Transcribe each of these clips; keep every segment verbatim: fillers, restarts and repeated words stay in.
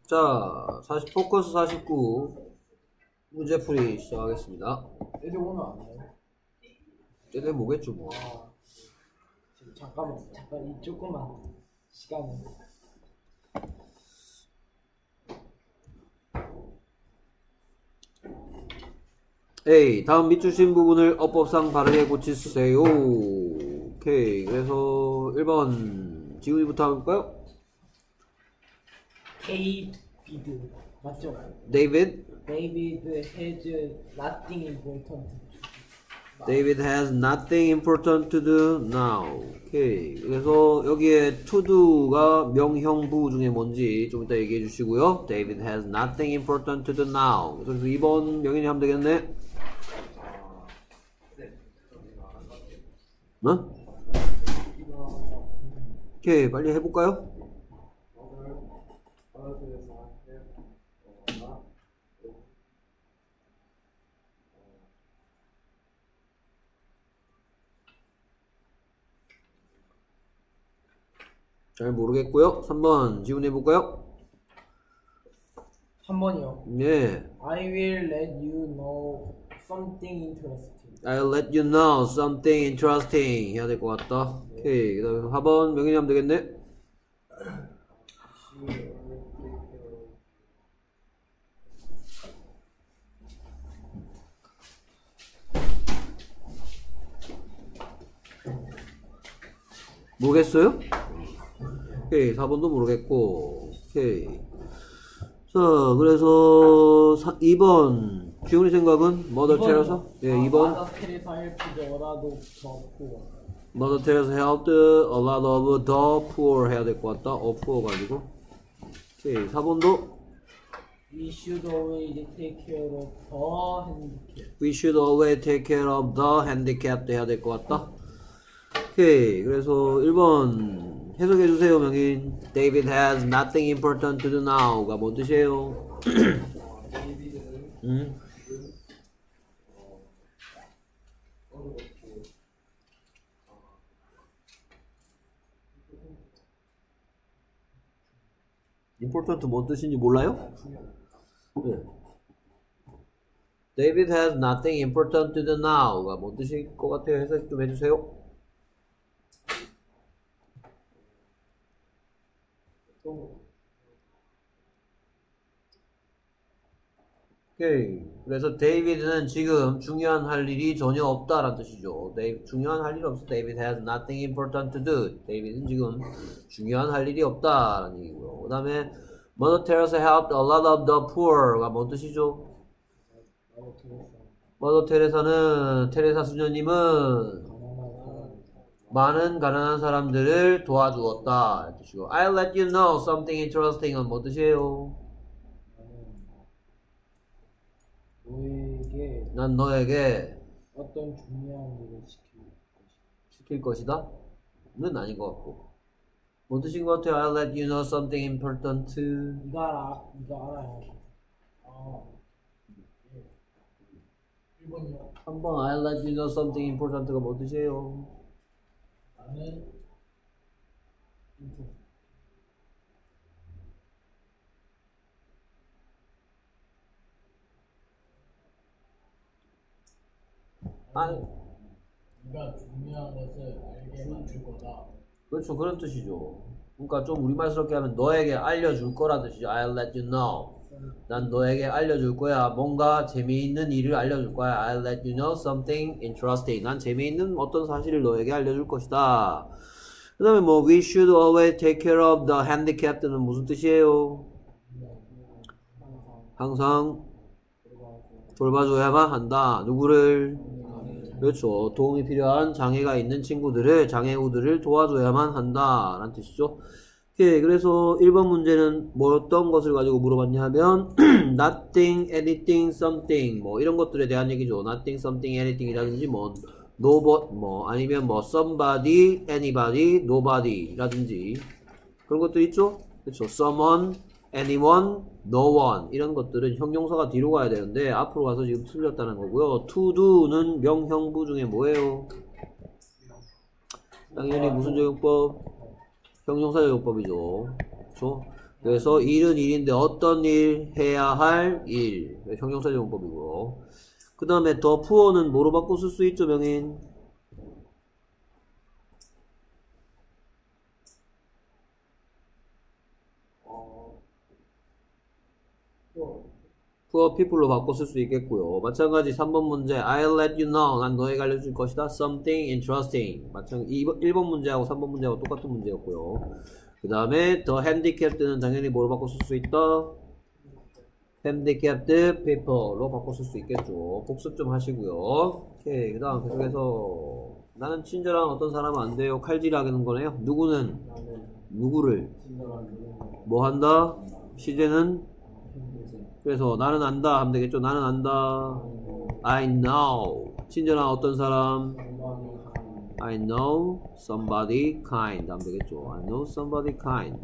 자, 사십, 포커스 사십구 문제풀이 시작하겠습니다. 애들 오늘 안 와요? 얘네 뭐겠죠 뭐. 아, 지금 잠깐만, 잠깐 이 조금만 시간을. A. 다음 밑 주신 부분을 어법상 바르게 고치세요. 오케이. 그래서 일 번 지훈이부터 해볼까요? 데이비드 맞죠? David. David has nothing important. David has nothing important to do now. 오케이. 그래서 여기에 to do가 명형부 중에 뭔지 좀 이따 얘기해 주시고요. David has nothing important to do now. 그래서 이 번 명인이 하면 되겠네. 어? 오케이. 빨리 해볼까요? 잘 모르겠고요. 삼 번 지훈이 해볼까요? 한 번이요. 예. I will let you know something interesting. I'll let you know something interesting 해야 될 것 같다. 오케이. 그 다음에 사 번 명인이 하면 되겠네. 모르겠어요? 오케이. 사 번도 모르겠고. 오케이. 자, 그래서 사, 이 번 지훈이 생각은 머더 테레사? 예, 이 번 머더 테레사 helped a lot of the poor. 머더 테레사 helped a lot of the poor 해야 될 것 같다. 어 poor 가지고. 오케이. 사 번도 We should always take care of the handicapped. We should always take care of the handicapped 해야 될 것 같다. 오케이. 그래서 일 번 해석해 주세요, 명인. David has nothing important to do now가 뭔 뜻이에요? 응? important 뭔 뜻인지 몰라요? 네. David has nothing important to do now가 뭔 뜻일 것 같아요? 해석 좀 해주세요. 오케이. 그래서 데이비드는 지금 중요한 할 일이 전혀 없다라는 뜻이죠. 데이, 중요한 할 일이 없어. David has nothing important to do. 데이비드는 지금 중요한 할 일이 없다라는 얘기고요. 그 다음에 Mother Teresa helped a lot of the poor가 뭔 뜻이죠? 머더 테레사는 테레사 수녀님은 많은 가난한 사람들을 도와주었다 이런 뜻이고 I'll let you know something interesting은 뭔 뜻이에요? 너에게 난 너에게 어떤 중요한 일을 시킬 것이다. 시킬 것이다? 는 아닌 것 같고 뭔 뜻인 것 같아요? I'll let you know something important 네가 알아, 네가 알아야 돼. 아, 일 번이요. 한 번 I'll let you know something important가 뭔 뜻이에요? 나는 아니 네가 중요한 것을 알게 만들 거다. 그렇죠. 그런 뜻이죠. 그러니까 좀 우리말스럽게 하면 너에게 알려줄 거라 뜻이죠. I'll let you know. 난 너에게 알려줄 거야. 뭔가 재미있는 일을 알려줄 거야. I'll let you know something interesting. 난 재미있는 어떤 사실을 너에게 알려줄 것이다. 그 다음에 뭐 We should always take care of the handicapped는 무슨 뜻이에요? 항상 돌봐줘야만 한다. 누구를? 그렇죠. 도움이 필요한 장애가 있는 친구들을, 장애우들을 도와줘야만 한다 라는 뜻이죠. 오케이. 그래서 일 번 문제는 뭐 어떤 것을 가지고 물어봤냐 하면 nothing, anything, something 뭐 이런 것들에 대한 얘기죠. nothing, something, anything 이라든지 뭐 nobody 뭐 아니면 뭐 somebody, anybody, nobody 라든지 그런 것들 있죠. 그렇죠. someone, anyone, no one 이런 것들은 형용사가 뒤로 가야 되는데 앞으로 가서 지금 틀렸다는 거고요. to do는 명형부 중에 뭐예요? 당연히 무슨 적용법? 형용사 적용법이죠. 그렇죠? 그래서 일은 일인데 어떤 일? 해야 할 일. 형용사 제공법이고. 그 다음에 더 푸어는 뭐로 바꿔 쓸 수 있죠, 명인? poor people로 바꿔 쓸 수 있겠고요. 마찬가지 삼 번 문제 I'll let you know. 난 너에게 알려줄 것이다. Something interesting. 마찬가지 일 번 문제하고 삼 번 문제하고 똑같은 문제였고요. 그 다음에 the handicapped는 당연히 뭐로 바꿔 쓸 수 있다? handicapped people로 바꿔 쓸 수 있겠죠. 복습 좀 하시고요. 오케이. 그 다음 계속해서 나는 친절한 어떤 사람은 안 돼요. 칼질하는 거네요. 누구는 누구를 뭐 한다? 시제는 그래서 나는 안다 하면 되겠죠. 나는 안다. I know. 친절한 어떤 사람. I know somebody kind 하면 되겠죠. I know somebody kind.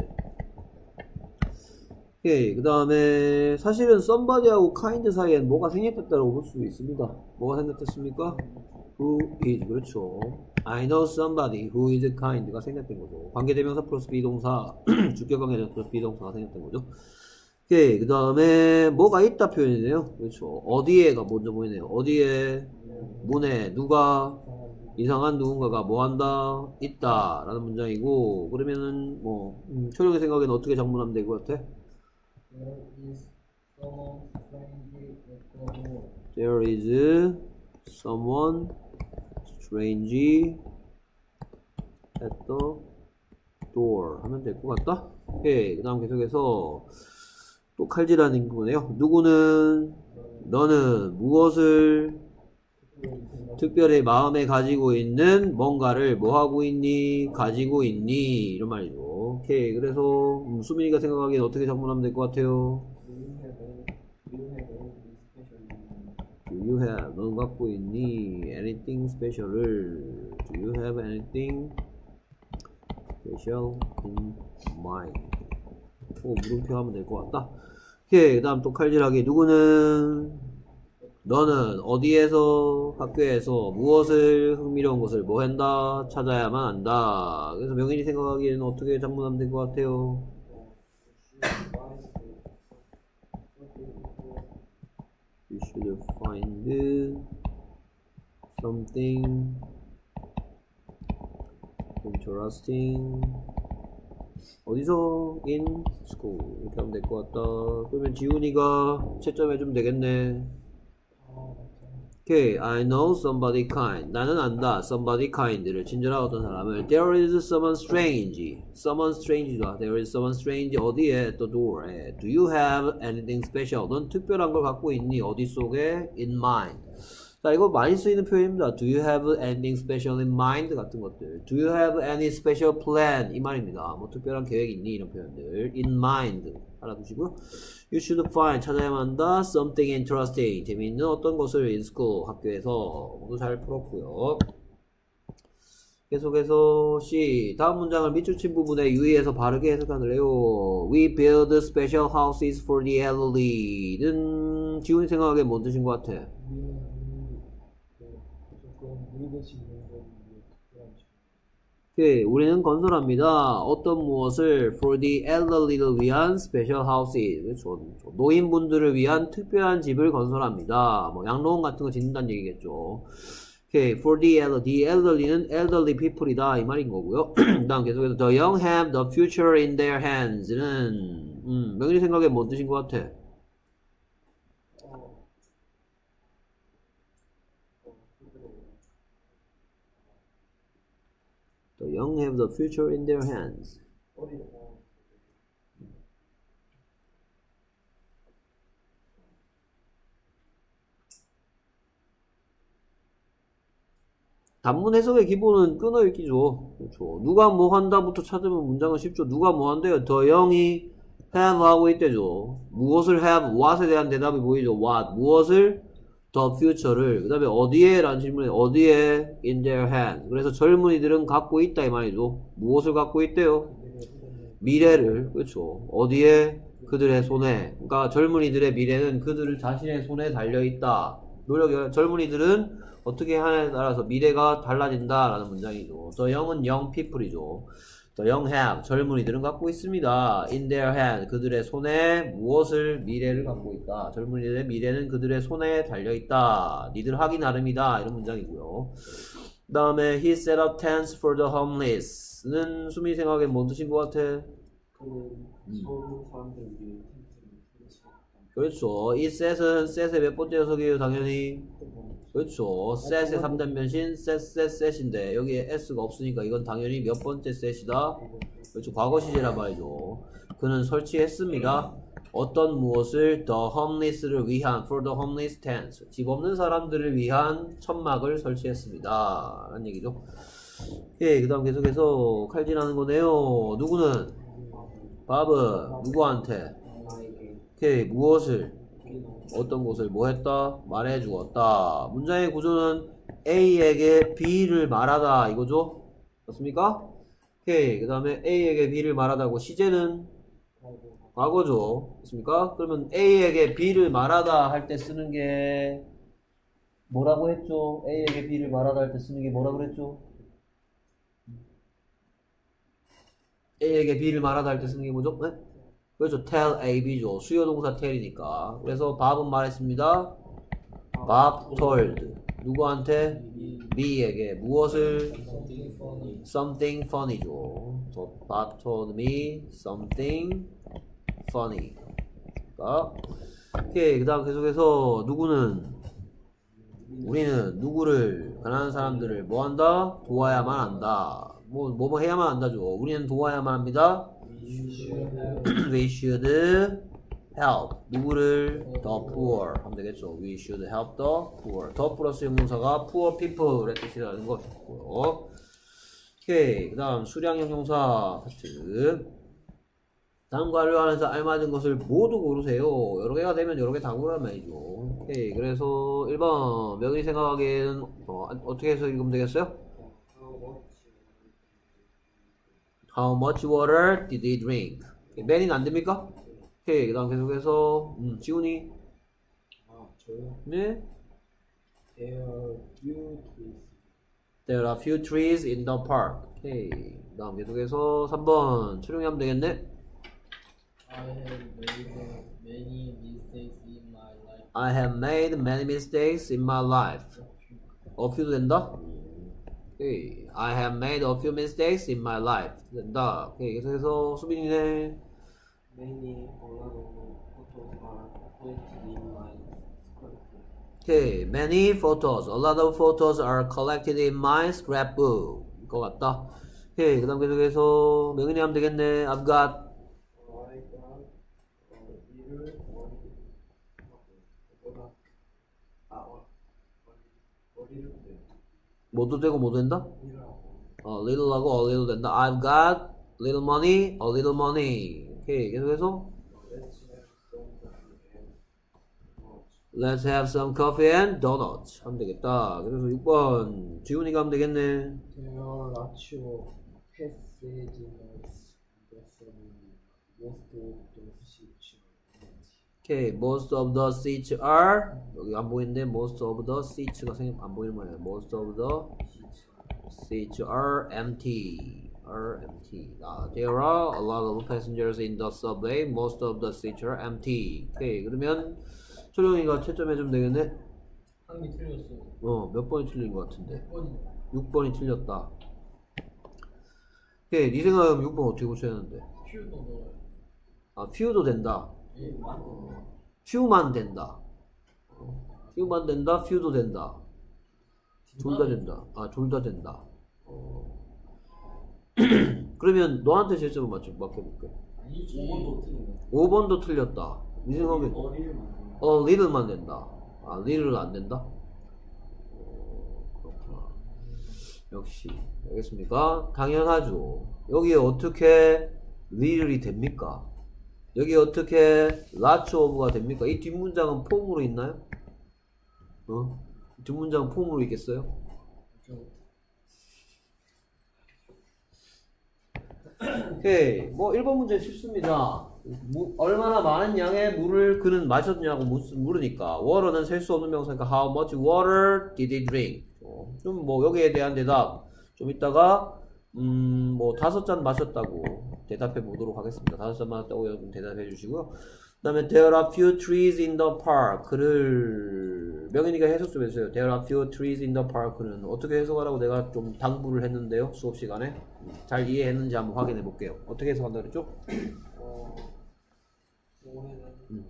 오케이. 그 다음에 사실은 somebody하고 kind 사이엔 뭐가 생략됐다고 볼 수 있습니다. 뭐가 생략됐습니까? Who is. 그렇죠. I know somebody who is kind가 생략된 거죠. 관계대명사 플러스 비동사 주격 관계대명사 플러스 비동사가 생략된 거죠. 오케이. 그 다음에 뭐가 있다 표현이네요. 그렇죠. 어디에가 먼저 보이네요. 어디에 문에 누가 이상한 누군가가 뭐 한다 있다 라는 문장이고 그러면은 뭐 음, 초령의 생각에는 어떻게 작문하면 될 것 같아? There is someone strange at the door 하면 될 것 같다. 오케이. 그 다음 계속해서 또 칼질하는 거네요. 누구는 너는 무엇을 특별히 마음에 가지고 있는 뭔가를 뭐 하고 있니? 가지고 있니? 이런 말이죠. 오케이. 그래서 음, 수민이가 생각하기엔 어떻게 작문하면 될 것 같아요? Do you have? 너는 갖고 있니? Anything special을? Do you have anything special in mind? 오, 물음표 하면 될 것 같다. 오케이. 그 다음 또 칼질하기. 누구는 너는 어디에서 학교에서 무엇을 흥미로운 것을 뭐 한다? 찾아야만 한다. 그래서 명인이 생각하기에는 어떻게 작문하면 될 것 같아요? You should find something interesting. 어디서? in school. 이렇게 하면 될 것 같다. 그러면 지훈이가 채점해주면 되겠네. 오케이. I know somebody kind. 나는 안다. somebody kind를 친절한 어떤 사람을. There is someone strange. someone strange다. There is someone strange. 어디에? at the door. Do you have anything special? 넌 특별한 걸 갖고 있니? 어디 속에? in mind. 자, 이거 많이 쓰이는 표현입니다. Do you have anything special in mind? 같은 것들. Do you have any special plan? 이 말입니다. 뭐 특별한 계획 있니? 이런 표현들. in mind. 알아두시고요. You should find. 찾아야만 한다. something interesting. 재미있는 어떤 것을 in school. 학교에서. 모두 잘 풀었고요. 계속해서 C. 다음 문장을 밑줄 친 부분에 유의해서 바르게 해석하늘래요. We build special houses for the elderly는 지훈이 생각하기에 뭔 뜻인 것 같아? 오케이. 우리는 건설합니다. 어떤 무엇을 for the elderly를 위한 special houses. 노인분들을 위한 특별한 집을 건설합니다. 뭐 양로원 같은 거 짓는다는 얘기겠죠. 오케이. for the elderly. the elderly는 elderly people이다 이 말인 거고요. 다음 계속해서 the young have the future in their hands는 음, 명인이 생각에 뭔 뜻인 것 같아? The young have the future in their hands. 단문 해석의 기본은 끊어읽기죠. 그렇죠. 누가 뭐 한다부터 찾으면 문장은 쉽죠. 누가 뭐 한대요? The young이 have 하고 있대죠. 무엇을 have, what에 대한 대답이 보이죠. what, 무엇을 the future를 그 다음에 어디에? 라는 질문에 어디에? in their hand. 그래서 젊은이들은 갖고 있다 이 말이죠. 무엇을 갖고 있대요? 미래를. 그렇죠. 어디에? 그들의 손에. 그러니까 젊은이들의 미래는 그들 자신의 손에 달려있다. 노력이 젊은이들은 어떻게 하냐에 따라서 미래가 달라진다 라는 문장이죠. 저 영은 young people이죠. The young have 젊은이들은 갖고 있습니다. In their hand 그들의 손에 무엇을 미래를 갖고 있다. 젊은이들의 미래는 그들의 손에 달려 있다. 니들 하기 나름이다. 이런 문장이고요. 그 다음에 he set up tents for the homeless는 수민이 생각엔 뭔 뜻인 것 같아? 그 서울 사람들 위해 그렇죠. 이 set은 set의 몇 번째 녀석이에요? 당연히 그렇죠. set의 삼 단 변신 set, set, set인데 여기에 s가 없으니까 이건 당연히 몇 번째 set이다? 그렇죠. 과거 시제란 말이죠. 그는 설치했습니다. 어떤 무엇을 the homeless를 위한 for the homeless tent 집 없는 사람들을 위한 천막을 설치했습니다. 라는 얘기죠. 예, 그 다음 계속해서 칼질하는 거네요. 누구는? 밥은 누구한테? 오케이, 무엇을? 어떤 것을 뭐 했다? 말해 주었다. 문장의 구조는 A에게 B를 말하다 이거죠? 맞습니까? 오케이, 그 다음에 A에게 B를 말하다고 시제는 과거죠. 맞습니까? 그러면 A에게 B를 말하다 할 때 쓰는 게 뭐라고 했죠? A에게 B를 말하다 할 때 쓰는 게 뭐라고 그랬죠? A에게 B를 말하다 할 때 쓰는 게 뭐죠? 네? 그렇죠. tell A, B죠. 수요동사 tell이니까. 그래서 밥은 말했습니다. 밥 told. 누구한테? B에게. 무엇을? something funny죠. So, Bob told me something funny. 그러니까. 오케이. 그 다음 계속해서 누구는? 우리는 누구를, 가난한 사람들을 뭐 한다? 도와야만 한다. 뭐, 뭐, 뭐 해야만 한다죠. 우리는 도와야만 합니다. We should help 누구를? The poor 하면 되겠죠. We should help the poor. The 플러스 형용사가 poor people의 뜻이라는 것이고요. 오케이. 그 다음 수량 형용사 파트. 다음과 완료하면서 알맞은 것을 모두 고르세요. 여러 개가 되면 여러 개 다 고르란 말이죠. 오케이. 그래서 일 번 명이 생각하기에는 어, 어떻게 해서 읽으면 되겠어요? How much water did he drink? 맨이는 안 됩니까? 오케이. 그 다음 계속해서, 음, 지훈이. 아 저요? 네? There are few trees. There are few trees in the park. 오케이. 그 다음 계속해서 삼 번. 출용이 하면 되겠네? I have made many mistakes in my life. I have made many mistakes in my life. A few도 된다? 오케이. I have made a few mistakes in my life. 된다. 오케이. 계속해서 수빈이네. Many a lot of photos are collected in my scrapbook. 오케이. Many photos. A lot of photos are collected in my scrapbook. 이거 같다. 오케이. 그 다음 계속해서 명인이 하면 되겠네. I've got I got a little one. 아, 어디를 뭐도 되고 뭐도 된다? 어, little하고 a little 된다. I've got little money, a little money. 오케이. 계속해서 Let's have some coffee and donuts. 하면 되겠다. 그래서 육 번 지훈이가 하면 되겠네. There are lots of passages that most of the seats 오케이. Most of the seats are empty. are 여기 안 보이는데 most of the seats가 생각 안 보이는 거예요. Most of the seats are empty. Are empty. 아, there are a lot of passengers in the subway. Most of the seats are empty. 오케이. 그러면 초령이가 채점해주면 되겠네? 한 개 틀렸어. 어, 몇 번이 틀린 것 같은데? 번. 육 번이 틀렸다. 오케이. 네 생각하면 육 번 어떻게 고쳐야 하는데? 퓨도 넣어요. 아, few도 된다. 예, 만. few만 된다. few만 된다. few도 된다. 둘 다 된다. 아, 둘 다 된다. 어. 그러면 너한테 채점을 맞춰, 맡겨볼게. 오 번도 틀리네. 오 번도 틀렸다. 네 생각에 어리만. 어, little만 된다. 아, little 안 된다? 어, 그렇구나. 역시. 알겠습니까? 당연하죠. 여기에 어떻게 little이 됩니까? 여기 어떻게 lots of가 됩니까? 이 뒷문장은 폼으로 있나요? 어? 뒷문장은 폼으로 있겠어요? 오케이. 뭐 일 번 문제 쉽습니다. 무, 얼마나 많은 양의 물을 그는 마셨냐고 물으니까 water는 셀 수 없는 명사니까 how much water did he drink? 어, 좀 뭐 여기에 대한 대답 좀 이따가 음, 뭐 다섯 잔 마셨다고 대답해 보도록 하겠습니다. 다섯 잔 마셨다고 여러분 대답해 주시고요. 그 다음에 there are few trees in the park. 그를 명인이가 해석 좀 해주세요. there are few trees in the park는 어떻게 해석하라고 내가 좀 당부를 했는데요. 수업 시간에 잘 이해했는지 한번 확인해 볼게요. 어떻게 해석한다 그랬죠? 어, 올해는 음.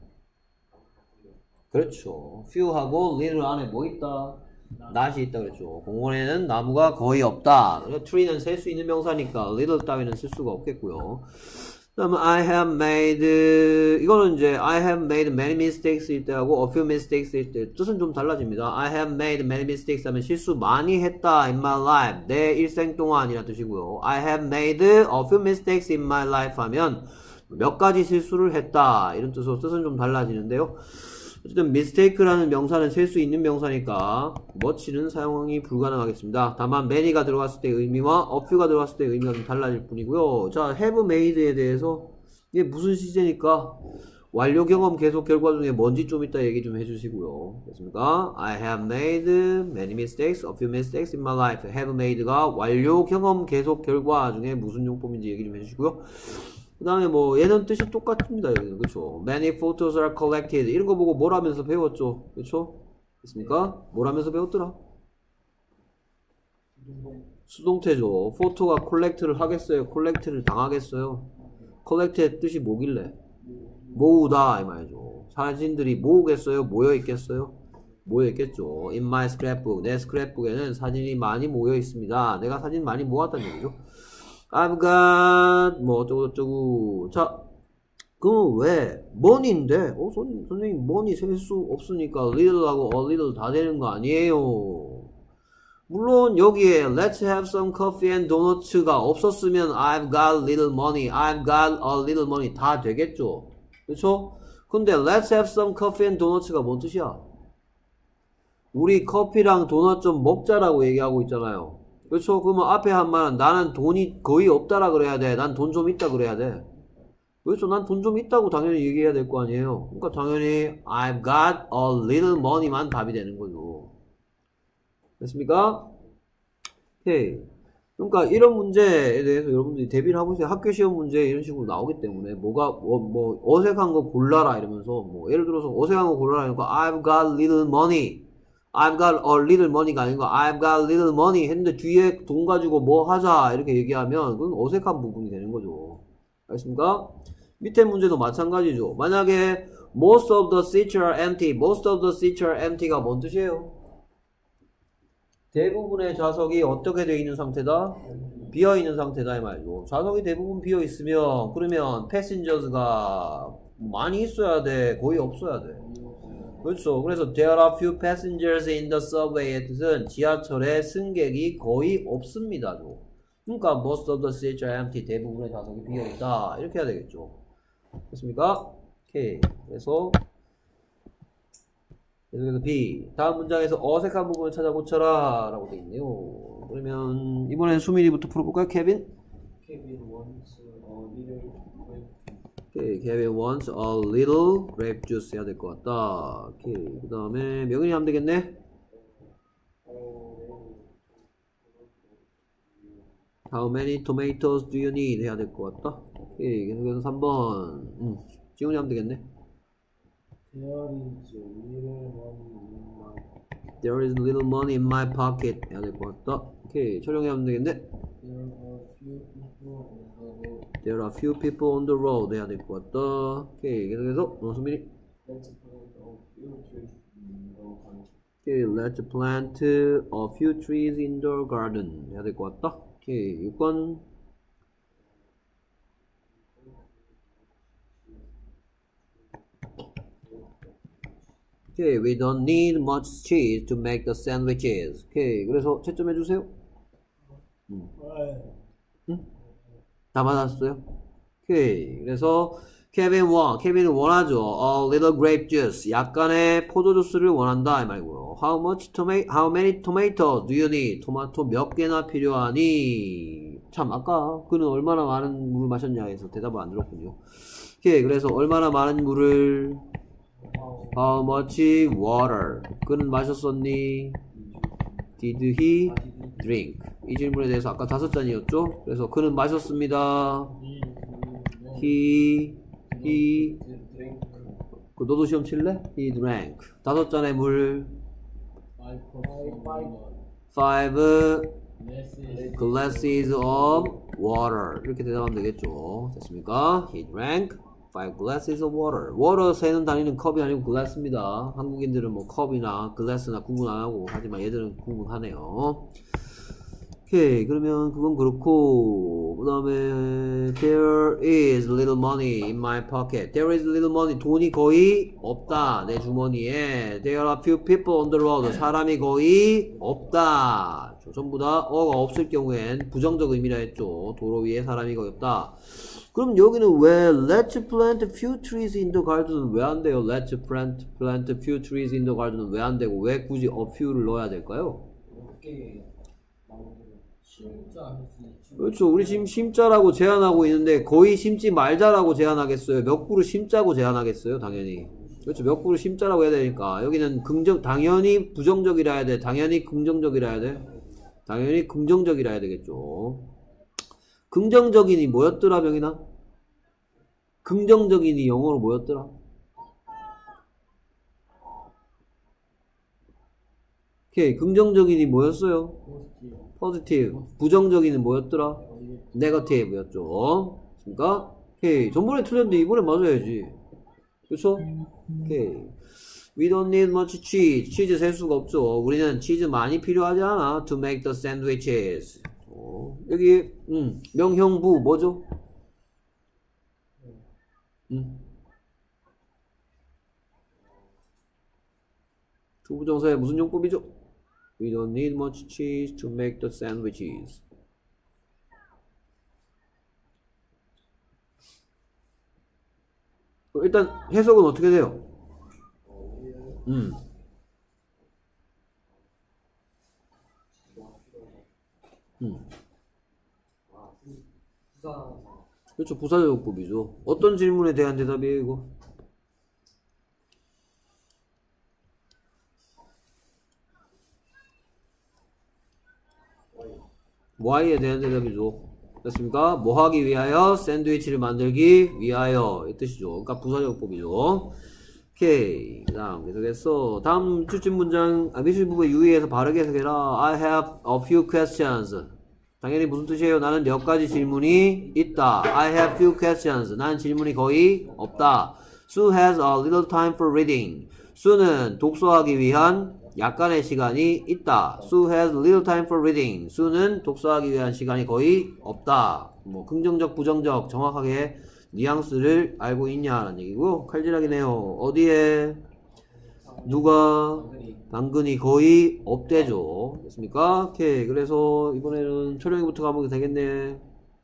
그렇죠. few하고 little 안에 뭐 있다? 낫이 있다 그랬죠. 공원에는 나무가 거의 없다. tree는 셀 수 있는 명사니까 little 따위는 쓸 수가 없겠고요. 그 다음에 I have made 이거는 이제 I have made many mistakes 일 때하고 a few mistakes 일 때 뜻은 좀 달라집니다. I have made many mistakes 하면 실수 많이 했다 in my life 내 일생 동안이라는 뜻이고요. I have made a few mistakes in my life 하면 몇 가지 실수를 했다 이런 뜻으로 뜻은 좀 달라지는데요. 어쨌든 mistake라는 명사는 셀 수 있는 명사니까 much는 사용이 불가능하겠습니다. 다만 many가 들어갔을 때 의미와 a few가 들어갔을 때 의미가 좀 달라질 뿐이고요. 자, have made에 대해서 이게 무슨 시제니까 완료 경험 계속 결과 중에 뭔지 좀 이따 얘기 좀 해주시고요. 됐습니까? I have made many mistakes, a few mistakes in my life. have made가 완료 경험 계속 결과 중에 무슨 용법인지 얘기 좀 해주시고요. 그 다음에 뭐 얘는 뜻이 똑같습니다. 여기는 그렇죠. Many photos are collected 이런 거 보고 뭘 하면서 배웠죠. 그렇죠? 됐습니까? 뭘 하면서 배웠더라? 수동태죠. 포토가 콜렉트를 하겠어요? 콜렉트를 당하겠어요? 콜렉트의 뜻이 뭐길래? 모으다 이 말이죠. 사진들이 모으겠어요? 모여있겠어요? 모여있겠죠. In my scrapbook 내 스크랩북에는 사진이 많이 모여있습니다. 내가 사진 많이 모았다는 얘기죠. I've got 뭐 어쩌고 저쩌고. 자, 그럼 왜 money인데 어 선, 선생님 money 셀 수 없으니까 little하고 a little 다 되는 거 아니에요. 물론 여기에 let's have some coffee and donuts가 없었으면 I've got little money, I've got a little money 다 되겠죠. 그렇죠? 근데 let's have some coffee and donuts가 뭔 뜻이야? 우리 커피랑 도넛 좀 먹자라고 얘기하고 있잖아요. 그렇죠? 그러면 앞에 한 말은 나는 돈이 거의 없다라 그래야 돼. 난 돈 좀 있다 그래야 돼. 그렇죠? 난 돈 좀 있다고 당연히 얘기해야 될 거 아니에요. 그러니까 당연히 I've got a little money만 답이 되는 거죠. 됐습니까? 오케이. 그러니까 이런 문제에 대해서 여러분들이 대비를 하고 있어요. 학교 시험 문제 이런 식으로 나오기 때문에 뭐가 뭐, 뭐 어색한 거 골라라 이러면서 뭐 예를 들어서 어색한 거 골라라 이러니까 I've got little money I've got a little money가 아니고 I've got little money 했는데 뒤에 돈 가지고 뭐 하자 이렇게 얘기하면 그건 어색한 부분이 되는 거죠. 알겠습니까? 밑에 문제도 마찬가지죠. 만약에 most of the seats are empty, most of the seats are empty가 뭔 뜻이에요? 대부분의 좌석이 어떻게 되어 있는 상태다? 비어 있는 상태다 이 말이죠. 좌석이 대부분 비어 있으면 그러면 passengers가 많이 있어야 돼, 거의 없어야 돼. 그렇죠. 그래서 there are few passengers in the subway의 뜻은 지하철에 승객이 거의 없습니다. 그러니까 most of the seats are empty. 대부분의 좌석이 비어있다. 이렇게 해야 되겠죠. 됐습니까? 오케이. 그래서 그래서 B. 다음 문장에서 어색한 부분을 찾아 고쳐라 라고 되어 있네요. 그러면 이번엔 수민이부터 풀어볼까요? 케빈? Kevin wants a little 오케이, Kevin wants a little grape juice 해야 될 것 같다. 오케이, 그 다음에 명은이 하면 되겠네. How many tomatoes do you need 해야 될 것 같다. 오케이, 계속해서 삼 번. 음, 지훈이 하면 되겠네. There is little money in my There is little money in my pocket 해야 될 것 같다. 오케이, 철영이 하면 되겠네. There are few people on the road. There are few people on the road 해야 될 것 같다. 오케이, 계속해서 어, 수민이. Let's plant a few trees in the garden. 오케이, let's plant a few trees in the garden 해야 될 것 같다. 오케이, 육 번. 오케이, we don't need much cheese to make the sandwiches. 오케이, 그래서 채점 해주세요. 음. 응? 다 맞았어요? 오케이, 그래서 케빈 원, 케빈은 원하죠. A little grape juice, 약간의 포도 주스를 원한다 이 말이고요. How much tomato, how many tomatoes do you need? 토마토 몇 개나 필요하니? 참, 아까 그는 얼마나 많은 물을 마셨냐 해서 대답을 안 들었군요. 오케이, 그래서 얼마나 많은 물을 How much water? 그는 마셨었니? Did he drink? 이 질문에 대해서 아까 다섯 잔이었죠? 그래서 그는 마셨습니다. He, he, 그 너도 시험 칠래? He drank. 다섯 잔의 물. Five glasses of water. 이렇게 대답하면 되겠죠. 됐습니까? He drank five glasses of water. water 세는 단위는 컵이 아니고 glass입니다. 한국인들은 뭐 컵이나 glass나 구분 안 하고 하지만 얘들은 구분하네요. 오케이, 그러면 그건 그렇고, 그 다음에 there is little money in my pocket. There is little money. 돈이 거의 없다 내 주머니에. There are few people on the road. 사람이 거의 없다. 전부 다 어가 없을 경우엔 부정적 의미라 했죠. 도로 위에 사람이 거의 없다. 그럼 여기는 왜 let's plant few trees in the garden은 왜 안 돼요? let's plant, plant few trees in the garden은 왜 안 되고 왜 굳이 a few를 넣어야 될까요? 그렇죠. 우리 지금 심자라고 제한하고 있는데 거의 심지 말자라고 제한하겠어요? 몇 그루 심자고 제한하겠어요? 당연히. 그렇죠. 몇 그루 심자라고 해야 되니까 여기는 긍정, 당연히 부정적이라 해야 돼. 당연히 긍정적이라 해야 돼. 당연히 긍정적이라 해야 되겠죠. 긍정적인이 뭐였더라, 명이나? 긍정적인이 영어로 뭐였더라? 오케이, 긍정적인이 뭐였어요? 포지티브. 부정적인은 뭐였더라? 네거티브였죠. 됐습니까? 오케이. 전번에 틀렸는데 이번에 맞아야지. 그쵸? 오케이. We don't need much cheese. 치즈 셀 수가 없죠. 우리는 치즈 많이 필요하지 않아. To make the sandwiches. 어, 여기 음, 명형부 뭐죠? 음. 투부정사의 무슨 용법이죠? We don't need much cheese to make the sandwiches. 일단 해석은 어떻게 돼요? 음. 음. 그렇죠. 부사적법이죠. 어떤 질문에 대한 대답이에요, 이거? Y에 대한 대답이죠. 됐습니까? 뭐 하기 위하여? 샌드위치를 만들기 위하여. 이 뜻이죠. 그러니까 부사적법이죠. 오케이. 그 다음 계속해서 다음 추측 문장 아, 미술 부분에 유의해서 바르게 해석해라. I have a few questions. 당연히 무슨 뜻이에요? 나는 몇 가지 질문이 있다. I have few questions. 나는 질문이 거의 없다. Sue has a little time for reading. 수는 독서하기 위한 약간의 시간이 있다. Sue has little time for reading. 수는 독서하기 위한 시간이 거의 없다. 뭐 긍정적, 부정적 정확하게 뉘앙스를 알고 있냐라는 얘기고 칼질하기네요. 어디에 누가 당근이 거의 없대죠. 됐습니까? 오케이. 그래서 이번에는 철영이부터 가보게 되겠네.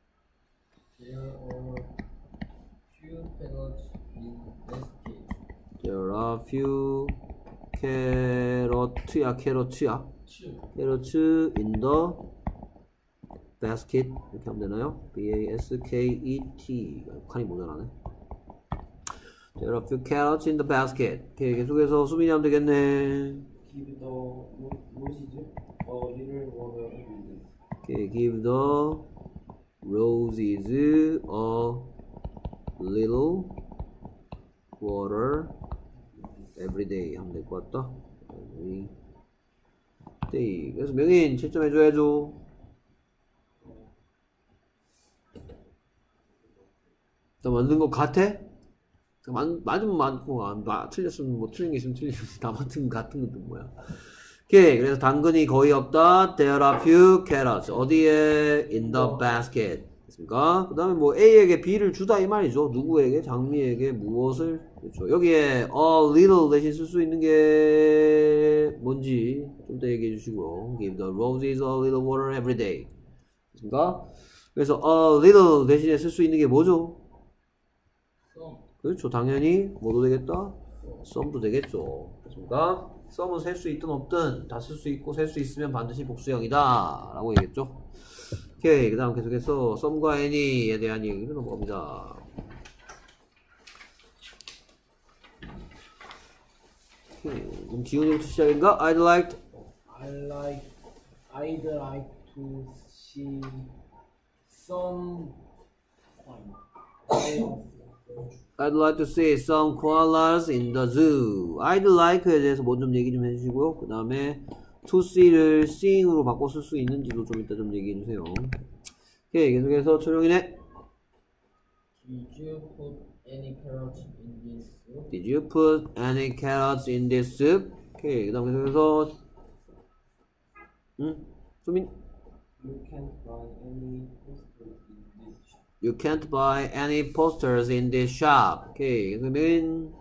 There are few carrot야 carrot야 carrots in the basket 이렇게 하면 되나요? B A S K E T 칸이 모자라네. There are few carrots in the basket. 오케이, 계속해서 수빈이 하면 되겠네. Give the roses a little water every day. 오케이, give the roses a little water every day 하면 될 것 같다. every day. 그래서 명인 채점해줘야죠. 나 만든 거 같아? 만, 맞으면 맞고, 안, 나, 틀렸으면 뭐, 틀린 게 있으면 틀리지. 나 만든 거 같은 것도 뭐야. 오케이. 그래서 당근이 거의 없다. There are few carrots. 어디에? In the basket. 됐습니까? 그 다음에 뭐, A에게 B를 주다 이 말이죠. 누구에게? 장미에게 무엇을? 그렇죠. 여기에, a little 대신 쓸 수 있는 게 뭔지 좀 더 얘기해 주시고요. Give the roses a little water every day. 됐습니까? 그래서, a little 대신에 쓸 수 있는 게 뭐죠? 그렇죠. 당연히 뭐도 되겠다? 썸도 되겠죠. 그렇습니까? 썸은 셀 수 있든 없든 다 쓸 수 있고 셀 수 있으면 반드시 복수형이다 라고 얘기했죠. 오케이. 그 다음 계속해서 썸과 any에 대한 얘기를 넘어갑니다. 오케이. 그럼 지훈이부터 시작인가? I'd like I like I'd like to see some I'd like to see some koalas in the zoo. I'd like에 대해서 먼저 좀 얘기 좀 해주시고요. 그 다음에 to see를 seeing으로 바꿔 쓸 수 있는지도 좀 이따 좀 얘기해 주세요. 오케이, 계속해서 초령이네. Did you put any carrots in this soup? Did you put any carrots in this soup? 오케이, 그 다음 계속해서 응? 수민? You can't buy any posters in this shop. You can't buy any posters in this shop. 오케이, 그러면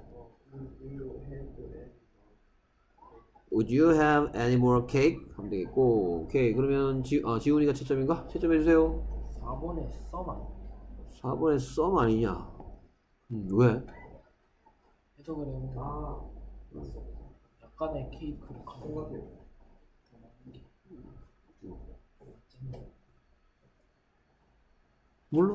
Would you have any Would you have any more cake? 하면 되겠고. 오케이, 그러면 지, 어, 지훈이가 채점인가? 채점해주세요. 사 번에 써만 사 번에 썸 아니냐? 음, 왜? 해석을 해보면 아 약간의 케이크를 생각해 몰라.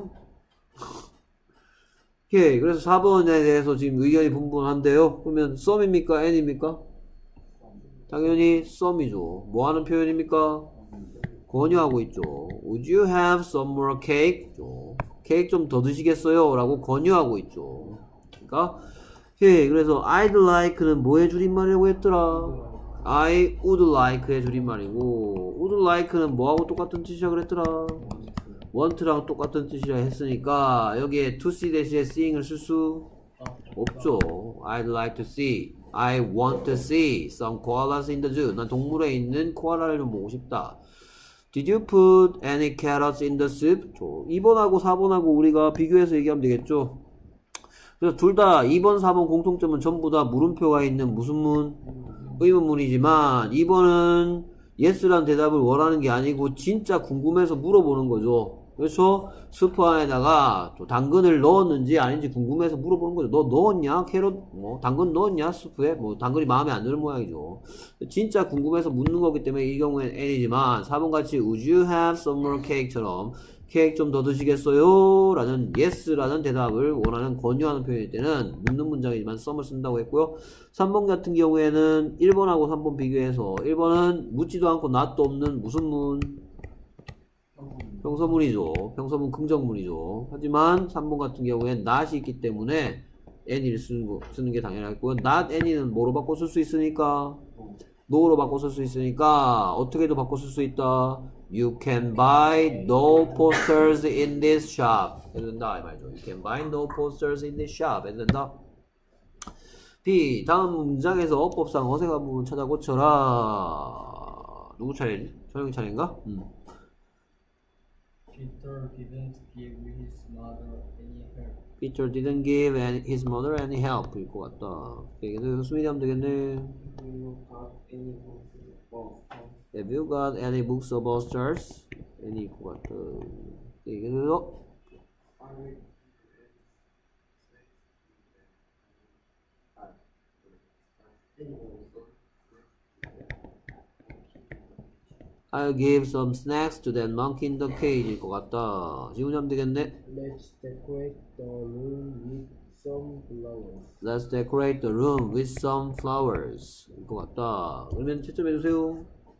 오케이, 그래서 사 번에 대해서 지금 의견이 분분한데요. 그러면 썸입니까? n입니까? 당연히 썸이죠. 뭐 하는 표현입니까? 권유하고 있죠. Would you have some more cake? 케이크 좀 더 드시겠어요? 라고 권유하고 있죠. 그러니까 오케이, 그래서 I'd like는 뭐의 줄임말이라고 했더라? I would like의 줄임말이고 would like는 뭐하고 똑같은 뜻이라 그랬더라? want랑 똑같은 뜻이라 했으니까 여기에 to see 대신에 seeing을 쓸 수 없죠. I'd like to see, I want to see some koalas in the zoo. 난 동물에 있는 코알라를 좀 보고 싶다. Did you put any carrots in the soup? 이 번하고 사 번하고 우리가 비교해서 얘기하면 되겠죠. 그래서 둘 다 이 번, 사 번 공통점은 전부 다 물음표가 있는 무슨 문? 의문문이지만 이 번은 yes란 대답을 원하는 게 아니고 진짜 궁금해서 물어보는 거죠. 그래서 스프 안에다가 또 당근을 넣었는지 아닌지 궁금해서 물어보는 거죠. 너 넣었냐? 캐럿 뭐 당근 넣었냐? 스프에 뭐 당근이 마음에 안 드는 모양이죠. 진짜 궁금해서 묻는 거기 때문에 이 경우에는 n이지만 사 번 같이 Would you have some more cake처럼 케이크 좀 더 드시겠어요? 라는 yes라는 대답을 원하는 권유하는 표현일 때는 묻는 문장이지만 some을 쓴다고 했고요. 삼 번 같은 경우에는 일 번하고 삼 번 비교해서 일 번은 묻지도 않고 not도 없는 무슨 문? 평서문이죠. 평서문 긍정문이죠. 하지만 삼 번 같은 경우엔 not이 있기 때문에 any를 쓰는, 거, 쓰는 게 당연하고요. not any는 뭐로 바꿔 쓸 수 있으니까? no로 바꿔 쓸 수 있으니까 어떻게도 바꿔 쓸 수 있다. You can buy no posters in this shop. 해도 된다 이 말이죠. You can buy no posters in this shop. 해도 된다. B. 다음 문장에서 어법상 어색한 부분 찾아 고쳐라. 누구 차례지? 저녁 차례인가? 음. Peter didn't give his mother any help. Peter didn't give any, his mother any help. 일 것 같다. 오케이, 그래서 수민이 하면 되겠네. Have you got any books about stars? Have you got any books about stars? any 것 같다. 오케이, 그래서 I'll give some snacks to that monkey in the cage 일 것 같다. 지훈이 하면 되겠네. Let's decorate the room with some flowers. Let's decorate the room with some flowers 일 것 같다. 그러면 채점해주세요.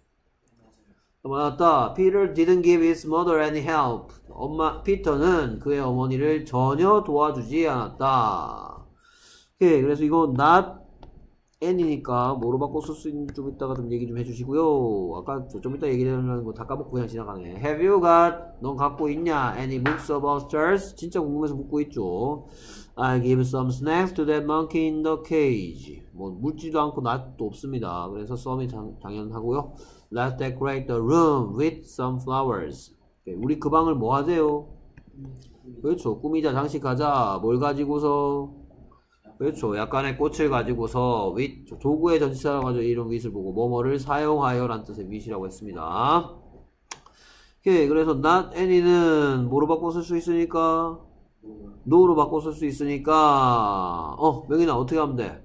맞았다. Peter didn't give his mother any help. 엄마 피터는 그의 어머니를 전혀 도와주지 않았다. 오케이, 그래서 이거 not n이니까 뭐로 바꿔 쓸 수 있는지 좀 이따가 좀 얘기 좀 해주시고요. 아까 좀 이따 얘기하려는 거 다 까먹고 그냥 지나가네. Have you got, 넌 갖고 있냐? Any books about stars? 진짜 궁금해서 묻고 있죠. I'll give some snacks to that monkey in the cage. 뭐 묻지도 않고 낫도 없습니다. 그래서 some이 당연하고요. Let's decorate the room with some flowers. 우리 그 방을 뭐 하세요? 그렇죠. 꾸미자, 장식하자. 뭘 가지고서? 그렇죠. 약간의 꽃을 가지고서 with, 도구의 전치사라고 가지고 이런 with을 보고 뭐뭐를 사용하여 라는 뜻의 with이라고 했습니다. 오케이. 그래서 not any는 뭐로 바꿔 쓸 수 있으니까? no로 바꿔 쓸 수 있으니까 어 명인아 어떻게 하면 돼?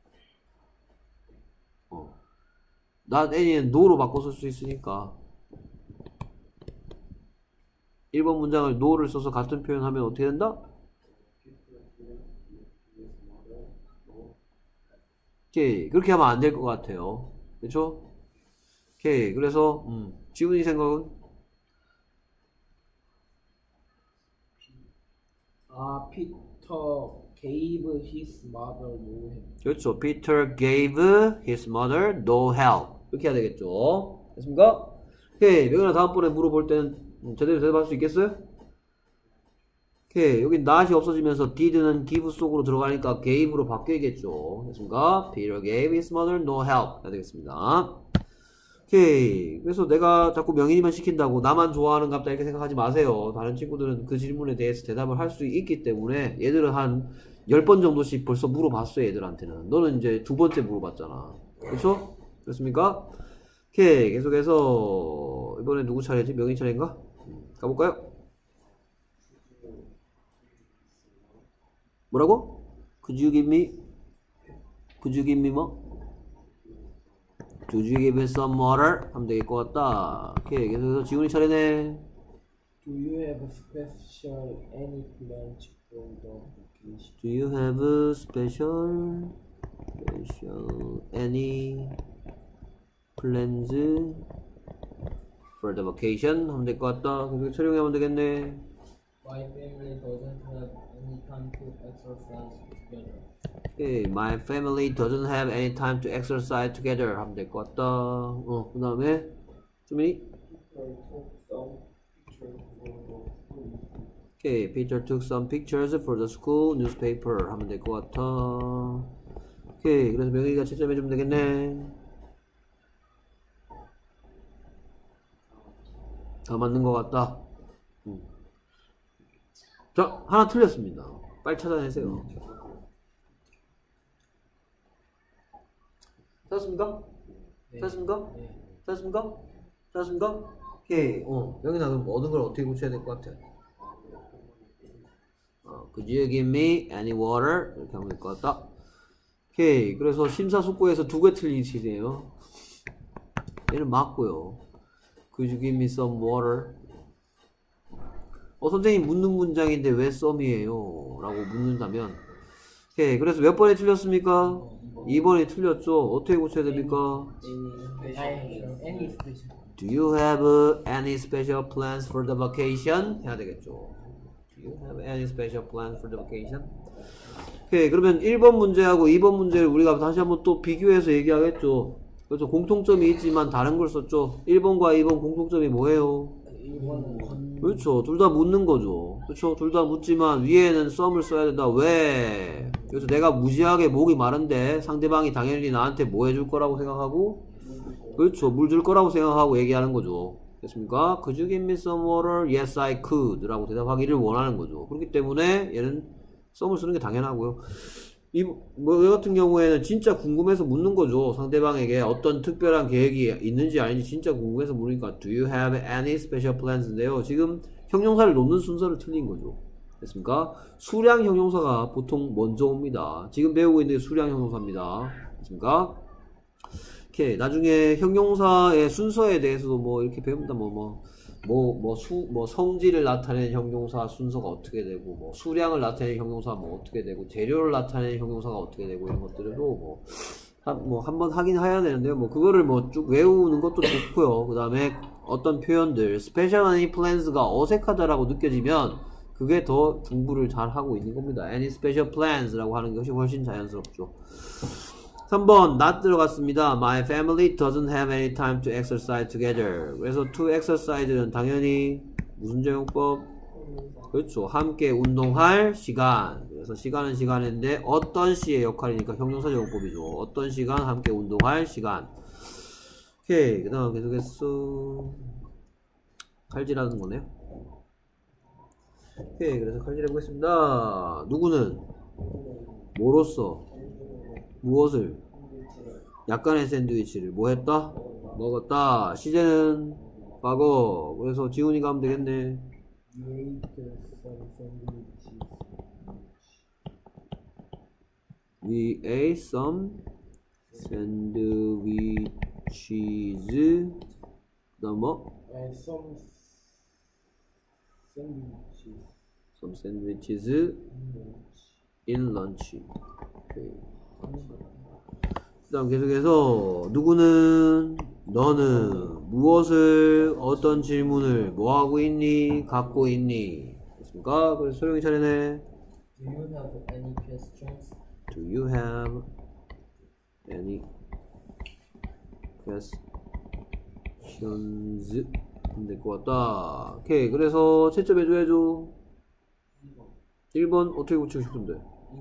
어. not any는 no로 바꿔 쓸 수 있으니까 일 번 문장을 no를 써서 같은 표현하면 어떻게 된다? 오케이. 그렇게 하면 안 될 것 같아요. 그렇죠? 오케이. 그래서 음, 지훈이 생각은? 아, Peter gave his mother no help. 그렇죠. Peter gave his mother no help. 이렇게 해야 되겠죠. 됐습니까? 오케이. 명현아 다음번에 물어볼 때는 제대로 대답할 수 있겠어요? 오케이. 여기 not이 없어지면서 did는 give 속으로 들어가니까 gave로 바뀌겠죠. 됐습니까? Peter gave his mother no help. 해야 되겠습니다. 오케이. 그래서 내가 자꾸 명인이만 시킨다고 나만 좋아하는 갑다 이렇게 생각하지 마세요. 다른 친구들은 그 질문에 대해서 대답을 할 수 있기 때문에 얘들은 한 열 번 정도씩 벌써 물어봤어요. 얘들한테는. 너는 이제 두 번째 물어봤잖아. 그렇죠? 그렇습니까? 오케이. 계속해서 이번에 누구 차례지? 명인 차례인가? 가볼까요? 뭐라고? Could you give me? Could you give me 뭐? Could you give me some water? 하면 되겠 것 같다. 오케이. 계속해서 지훈이 차례네. Do you have special any plans for the vacation? Do you have special, special any plans for the vacation? 하면 될 것 같다. 계속 촬영하면 되겠네. My family doesn't have any time to exercise together. Okay, my family doesn't have any time to exercise together. 하면 될 것 같다. 어, 그 다음에 주민이. Okay, Peter took some pictures for the school newspaper. 하면 될 것 같아. 오케이, 그래서 명희가 채점해주면 되겠네. 다 맞는 것 같다. 음. 자, 하나 틀렸습니다. 빨리 찾아내세요. 찾았습니까? 네. 찾았습니까? 네. 찾았습니까? 찾았습니까? 오케이. 어, 여기 나는 모든 걸 어떻게 고쳐야 될 것 같아? 어, Could you give me any water? 이렇게 하면 될 것 같다. 오케이. 그래서 심사숙고해서 두 개 틀리시네요. 얘는 맞고요. Could you give me some water? 어, 선생님 묻는 문장인데 왜 썸이에요? 라고 묻는다면 오케이. 그래서 몇 번에 틀렸습니까? 이 번에 틀렸죠. 어떻게 고쳐야 됩니까? Any, any special. Do you have any special plans for the vacation? 해야 되겠죠. Do you have any special plans for the vacation? 오케이. 그러면 일 번 문제하고 이 번 문제를 우리가 다시 한번 또 비교해서 얘기하겠죠. 그래서 공통점이 있지만 다른 걸 썼죠. 일 번과 이 번 공통점이 뭐예요? 그렇죠. 둘 다 묻는 거죠. 그렇죠. 둘 다 묻지만 위에는 썸을 써야 된다. 왜? 그래서 내가 무지하게 목이 마른데 상대방이 당연히 나한테 뭐 해줄 거라고 생각하고 그렇죠. 물 줄 거라고 생각하고 얘기하는 거죠. 됐습니까? Could you give me some water? Yes, I could 라고 대답하기를 원하는 거죠. 그렇기 때문에 얘는 썸을 쓰는 게 당연하고요. 이, 뭐, 얘 같은 경우에는 진짜 궁금해서 묻는 거죠. 상대방에게 어떤 특별한 계획이 있는지 아닌지 진짜 궁금해서 물으니까 Do you have any special plans?인데요. 지금 형용사를 놓는 순서를 틀린 거죠. 됐습니까? 수량 형용사가 보통 먼저 옵니다. 지금 배우고 있는 게 수량 형용사입니다. 됐습니까? 오케이. 나중에 형용사의 순서에 대해서도 뭐 이렇게 배웁니다. 뭐, 뭐. 뭐, 뭐, 수, 뭐, 성질을 나타내는 형용사 순서가 어떻게 되고, 뭐, 수량을 나타내는 형용사 뭐 어떻게 되고, 재료를 나타내는 형용사가 어떻게 되고, 이런 것들도 뭐, 한, 뭐, 한번 하긴 해야 되는데요. 뭐, 그거를 뭐 쭉 외우는 것도 좋고요. 그 다음에 어떤 표현들, special any plans가 어색하다라고 느껴지면, 그게 더 공부를 잘 하고 있는 겁니다. any special plans라고 하는 것이 훨씬 자연스럽죠. 삼 번 not 들어갔습니다. My family doesn't have any time to exercise together. 그래서 to exercise는 당연히 무슨 제용법? 그렇죠. 함께 운동할 시간. 그래서 시간은 시간인데 어떤 시의 역할이니까 형용사 제용법이죠. 어떤 시간? 함께 운동할 시간. 오케이. 그 다음 계속해서 칼질하는 거네요. 오케이. 그래서 칼질 해보겠습니다. 누구는 뭐로써 무엇을? 약간의 샌드위치를 뭐 했다? 먹었다. 시제는 과거. 그래서 지훈이가 하면 되겠네. We ate some sandwiches. 그다음 뭐? Some sandwiches. Some sandwiches in lunch. 오케이. 그 다음 계속해서 누구는 너는 무엇을 어떤 질문을 뭐하고 있니? 갖고 있니? 됐습니까? 그래서 소룡이 차례네. Do you have any questions? Do you have any questions? 될 것 같다. 오케이. 그래서 채점 해줘야죠. 일 번 어떻게 고치고 싶은데?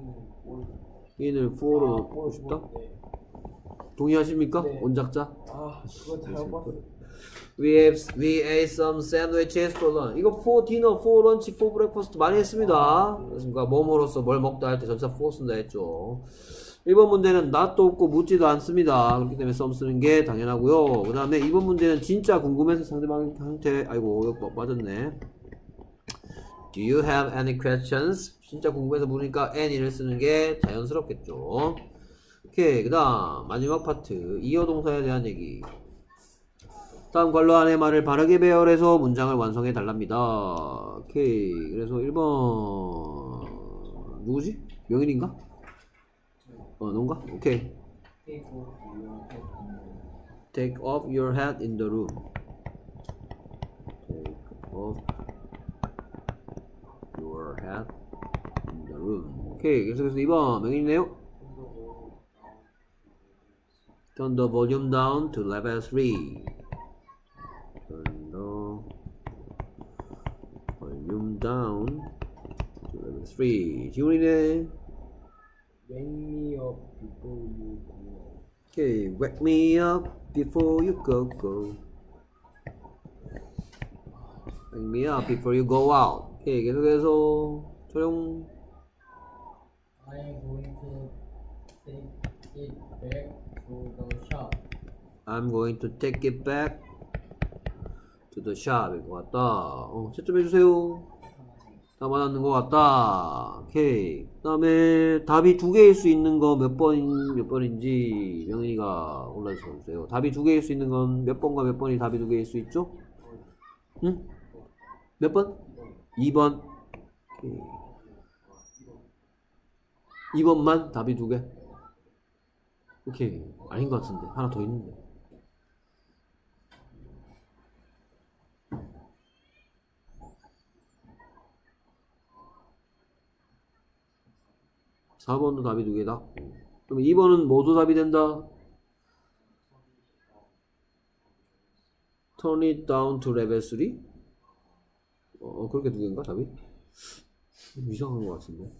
인을 사로 넣고 싶다? 동의하십니까? 네. 온작자? 아, 그거 잘못 봤어. We have, we ate some sandwiches for lunch. 이거 for dinner, for lunch, for breakfast 많이 했습니다. 그렇습니까? 뭐뭐로서 뭘 먹다 할 때 전사 for 쓴다 했죠. 일 번 문제는 not도 없고 묻지도 않습니다. 그렇기 때문에 some 쓰는 게 당연하고요. 그 다음에 이 번 문제는 진짜 궁금해서 상대방한테, 아이고, 이거 맞았네. Do you have any questions? 진짜 궁금해서 물으니까 any를 쓰는 게 자연스럽겠죠. 오케이. 그 다음 마지막 파트 이어 동사에 대한 얘기. 다음 관로 안의 말을 바르게 배열해서 문장을 완성해 달랍니다. 오케이. 그래서 일 번 누구지? 명인인가? 어, 넌가? 오케이. Take off your hat in the room. Take off your hat in the room. 오케이. 그래서, 그래서 이 번 명인이네요. Turn the volume down to level three. Turn the volume down to level three. 지훈이네. Wake me up before you go. Okay, wake me up before you go go. Wake me up before you go out. Okay, 계속해서 조용. I am going to take it back to the shop. I'm going to take it back to the shop일 것 같다. 어, 채점 해주세요. 다 맞았는 것 같다. 오케이. 그 다음에 답이 두 개일 수 있는 거 몇 번, 몇 번인지 명인이가 골라서 주세요. 답이 두 개일 수 있는 건 몇 번과 몇 번이 답이 두 개일 수 있죠? 응? 몇 번? 이 번. 오케이. 이 번만 답이 두 개? 오케이. 아닌 것 같은데. 하나 더 있는데. 사 번도 답이 두 개다. 그럼 이 번은 모두 답이 된다. Turn it down to level three? 어, 그렇게 두 개인가, 답이? 이상한 것 같은데.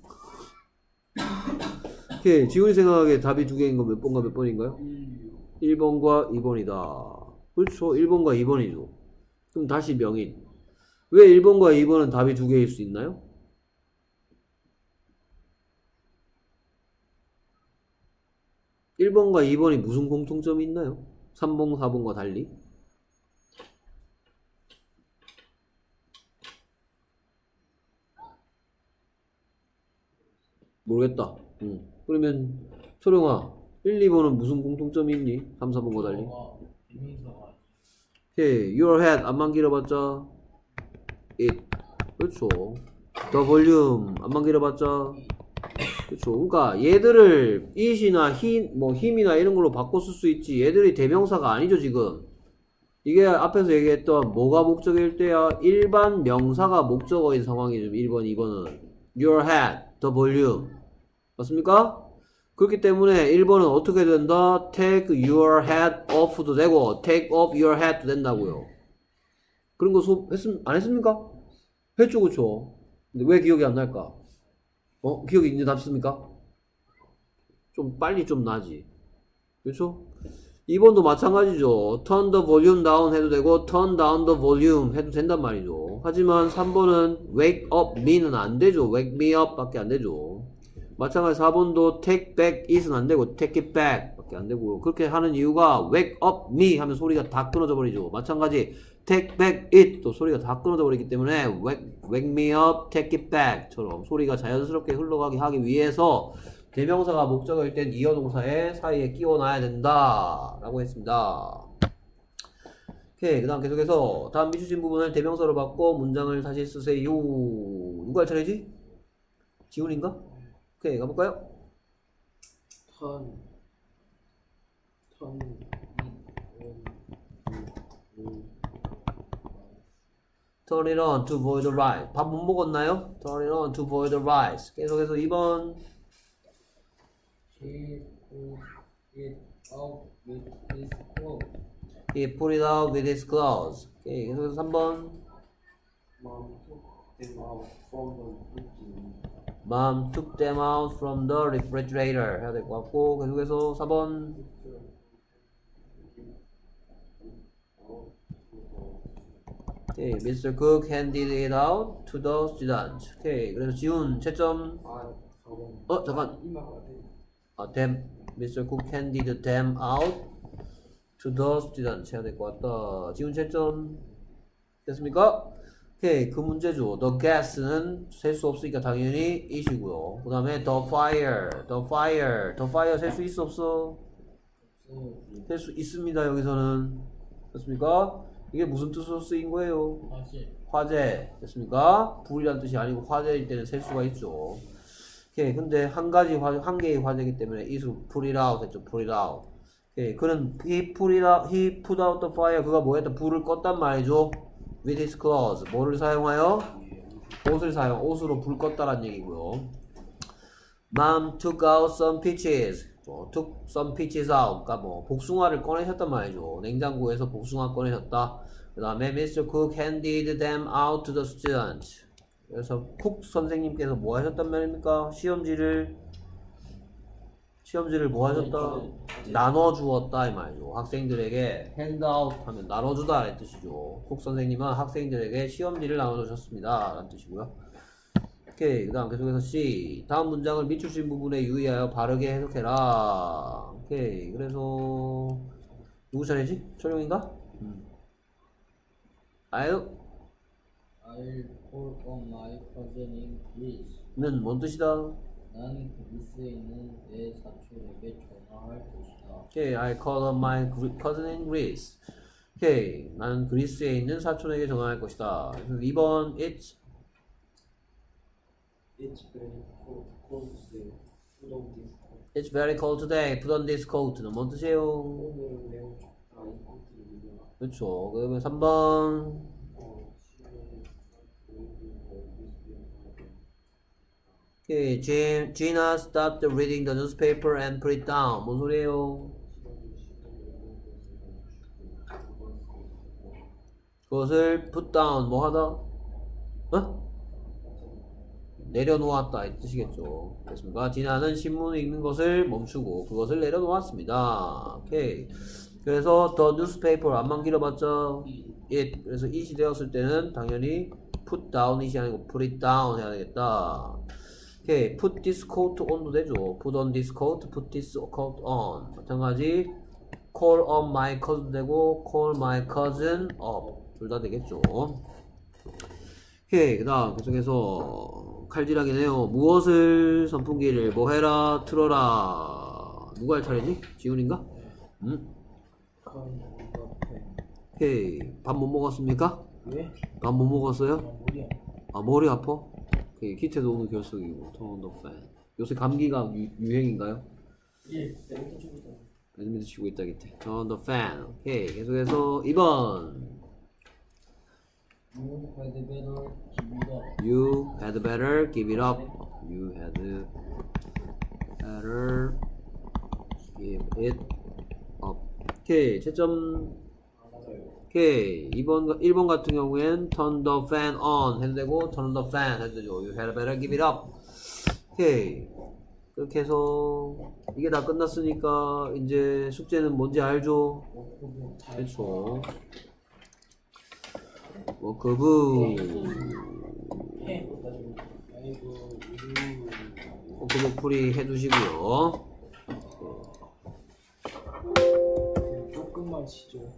오케이. 지훈이 생각하기에 답이 두 개인 건 몇 번과 몇 번인가요? 일 번과 이 번이다. 그렇죠. 일 번과 이 번이죠. 그럼 다시 명인. 왜 일 번과 이 번은 답이 두 개일 수 있나요? 일 번과 이 번이 무슨 공통점이 있나요? 삼 번, 사 번과 달리? 모르겠다. 응. 그러면 초령아, 일, 이 번은 무슨 공통점이 있니? 삼, 사 번과 달리? 오케이. Your head 안만 길어봤자 it. 그렇죠. The volume 안만 길어봤자 그렇죠. 그러니까 얘들을 it이나 he, 뭐 him이나 이런 걸로 바꿔 쓸 수 있지. 얘들이 대명사가 아니죠 지금. 이게 앞에서 얘기했던 뭐가 목적일 때야 일반 명사가 목적어인 상황이죠. 일 번, 이 번은 your head, the volume 맞습니까? 그렇기 때문에 일 번은 어떻게 된다? take your head off도 되고 take off your head도 된다고요. 그런 거 수업 했음, 안 했습니까? 했죠. 그쵸? 근데 왜 기억이 안 날까? 어? 기억이 이제 남습니까? 좀 빨리 좀 나지. 그렇죠? 이 번도 마찬가지죠. turn the volume down 해도 되고 turn down the volume 해도 된단 말이죠. 하지만 삼 번은 wake up me는 안 되죠. wake me up 밖에 안 되죠. 마찬가지 사 번도 take back it은 안 되고 take it back 밖에 안 되고요. 그렇게 하는 이유가 wake up me 하면 소리가 다 끊어져 버리죠. 마찬가지 take back it 또 소리가 다 끊어져 버리기 때문에 wake, wake me up, take it back 처럼 소리가 자연스럽게 흘러가게 하기 위해서 대명사가 목적어일 땐 이어 동사에 사이에 끼워놔야 된다 라고 했습니다. 오케이. 그 다음 계속해서 다음 미주진 부분을 대명사로 바꿔 문장을 다시 쓰세요. 누가 할 차례지? 지훈인가? 오케이. 가볼까요? 턴, 턴, turn it on to boil the rice. 밥 못 먹었나요? turn it on to boil the rice. 계속해서 이 번. He put it out with his clothes. He put it out with his clothes. 오케이, 계속해서 삼 번. Mom took them out from the refrigerator. 해야 될 것 같고, 계속해서 사 번. 오케이, 미스터 Cook handed it out to the students. 오케이, 그래서 지훈 채점. 어, 잠깐. 아, them. 미스터 Cook handed them out to the students. 해야 될 것 같다. 지훈 채점. 됐습니까? 오케이, 그 문제죠. The gas는 셀 수 없으니까 당연히 it이고요. 그 다음에 the fire, the fire, the fire 셀 수 있어 없어? 셀 수 있습니다. 여기서는 됐습니까? 이게 무슨 뜻으로 쓰인 거예요? 화재. 화재 됐습니까? 불이란 뜻이 아니고 화재일 때는 셀 수가 있죠. 오케이, 근데 한 가지 화, 한 개의 화재이기 때문에 it으로 put it out 했죠. put it out. 오케이, 그는 he put it out, he put out the fire. 그가 뭐 했다? 불을 껐단 말이죠. with his clothes. 뭐를 사용하여? 옷을 사용, 옷으로 불 껐다란 얘기고요. Mom took out some peaches. 어, took some peaches out. 그러니까 뭐 복숭아를 꺼내셨단 말이죠. 냉장고에서 복숭아 꺼내셨다. 그 다음에 미스터 Cook handed them out to the students. 그래서 쿡 선생님께서 뭐 하셨단 말입니까? 시험지를 시험지를 뭐 하셨다? 나눠주었다 이 말이죠. 학생들에게 handout 하면 나눠주다 라는 뜻이죠. 쿡 선생님은 학생들에게 시험지를 나눠주셨습니다 라는 뜻이고요. 오케이, 그 다음 계속해서 C. 다음 문장을 밑줄신 부분에 유의하여 바르게 해석해라. 오케이, 그래서 누구 차례지? 철용인가? 음. I'll I'll call on my cousin in Greece. 는 뭔 뜻이다? 나는 그리스에 있는 내 사촌에게 전화할 것이다. 오케이, I call on my cousin in Greece. 오케이, 나는 그리스에 있는 사촌에게 전화할 것이다. 그래서 이 번 it's It's very cold, cold today. Put on this coat. It's very cold today. Put on this coat는 뭔 뜻이에요? 오늘 매우 춥다. 이 코트를 입어라. 그렇죠. 그러면 삼 번 어, 시간이 보이고 오케이, Gina, Gina stopped reading the newspaper and put it down. 뭔 소리예요? 그것을 put down 뭐 하다? 어? 내려놓았다 이 뜻이겠죠. 그렇습니까? 지나는 신문을 읽는 것을 멈추고 그것을 내려놓았습니다. 오케이. 그래서 the newspaper 안만 길어봤자 it. 그래서 it이 되었을 때는 당연히 put down it이 아니고 put it down 해야 되겠다. 오케이. put this coat on도 되죠. put on this coat, put this coat on. 마찬가지 call on my cousin 되고 call my cousin up. 둘 다 되겠죠. 오케이. 그 다음 계속해서 칼질하기네요. 무엇을 선풍기를 뭐 해라 틀어라. 누가 할 차례지? 지훈인가? 응? 오케이. 밥 못 먹었습니까? 왜? 밥 못 먹었어요? 머리 아파. 아 머리 아파? 오케이. 키트도 오늘 결석이고 turn the fan. 요새 감기가 유, 유행인가요? 예, 내가 치고 있다. 배드민턴 치고 있다 기태. turn the fan. 오케이. 계속해서 이 번 You had better give it up. You had better give it up. You had better give it up. 오케이. 채점. 오케이. 이 번, 일 번 같은 경우엔 turn the fan on 해도 되고 turn the fan 해도 되죠. You had better give it up. 오케이. 그렇게 해서 이게 다 끝났으니까 이제 숙제는 뭔지 알죠? 그렇죠. 워크북 워크북 풀이 해두시고요. 조금만 쉬죠.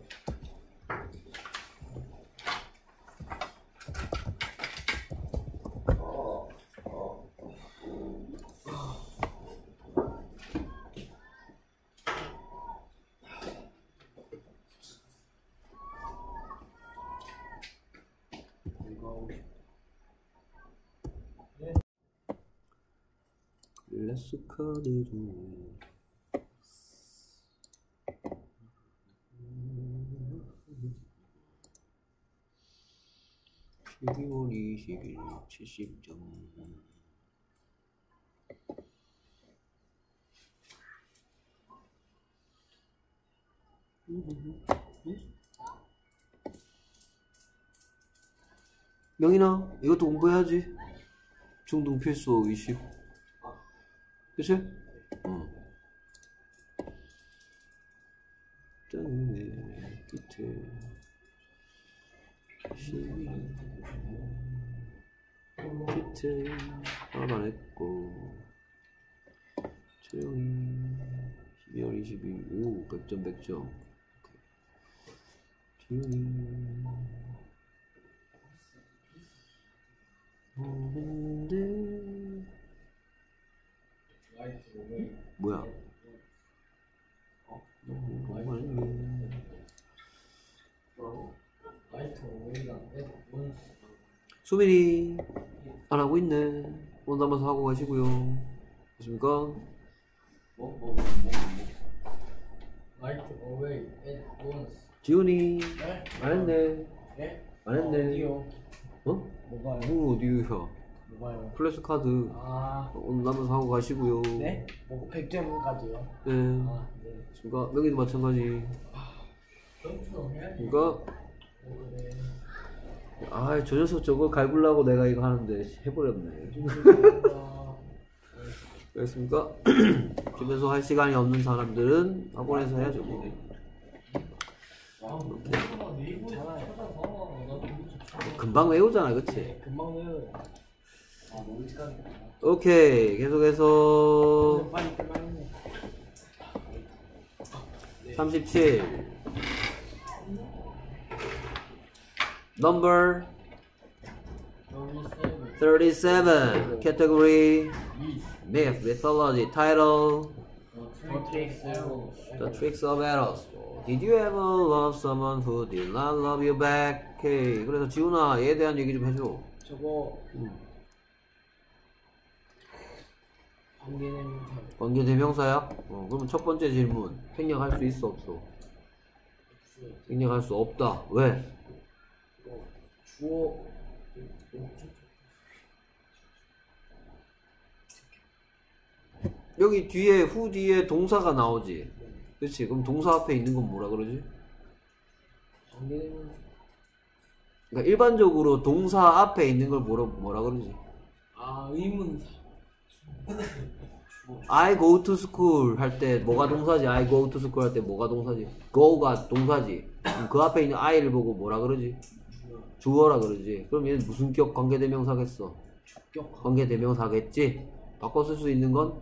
클래스 카드 중 십이월 이십일 칠십 점. 명인아, 이것도 공부해야지. 중등 필수 이십. 그치? 응. 짠네, 끝에. 십이. 끝에. 하나만 했고. 채영이. 십이월 이십일. 오, 백 점, 백 점. 지훈이. 오는데. 뭐야? 어, 너무 많네. 수민이 안 하고 있네. 오늘 한번 하고 가시고요. 됐습니까? 뭐? 뭐? 뭐? 뭐? Right away at once. 지훈이 네? 안 했네. 네? 안 했네. 어디요? 어? 뭐가요? 뭐 어디야? 뭐가요? 플래시 카드. 아, 오늘 남은 사고 가시고요. 네? 뭐 백 점까지요? 네. 아, 네. 그러니까 명희도 마찬가지. 점처럼 해야지. 그러니까 어, 네. 아, 저 녀석 저거 갈구려고 내가 이거 하는데 해버렸네. 그렇습니까? 집에서 할 시간이 없는 사람들은 학원에서 해야죠. 뭐. 금방 외우잖아, 그치? 금방 외워요. 아, 너무 시간이 오케이, 계속해서 빨리 끝나겠네. 삼십칠. Number thirty-seven. Category Myth, Mythology. Title The Tricks of Eros. Did you ever love someone who did not love you back? 오케이. 그래서 지훈아, 얘에 대한 얘기 좀 해줘. 저거 음. 관계대명사. 관계 대명사야? 어, 그러면 첫 번째 질문. 생략할 수 있어, 없어? 생략할 수 없다. 왜? 주어 여기 뒤에 후 뒤에 동사가 나오지. 그렇지? 그럼 동사 앞에 있는 건 뭐라 그러지? 관계대명사. 그러니까 일반적으로 동사 앞에 있는 걸 뭐라 뭐라 그러지? 아, 의문사. I go to school 할 때 뭐가 동사지? I go to school 할 때 뭐가 동사지? go가 동사지. 그럼 그 앞에 있는 I를 보고 뭐라 그러지? 주어라 그러지. 그럼 얘는 무슨 격 관계대명사겠어? 주격 관계대명사겠지? 바꿔 쓸 수 있는 건?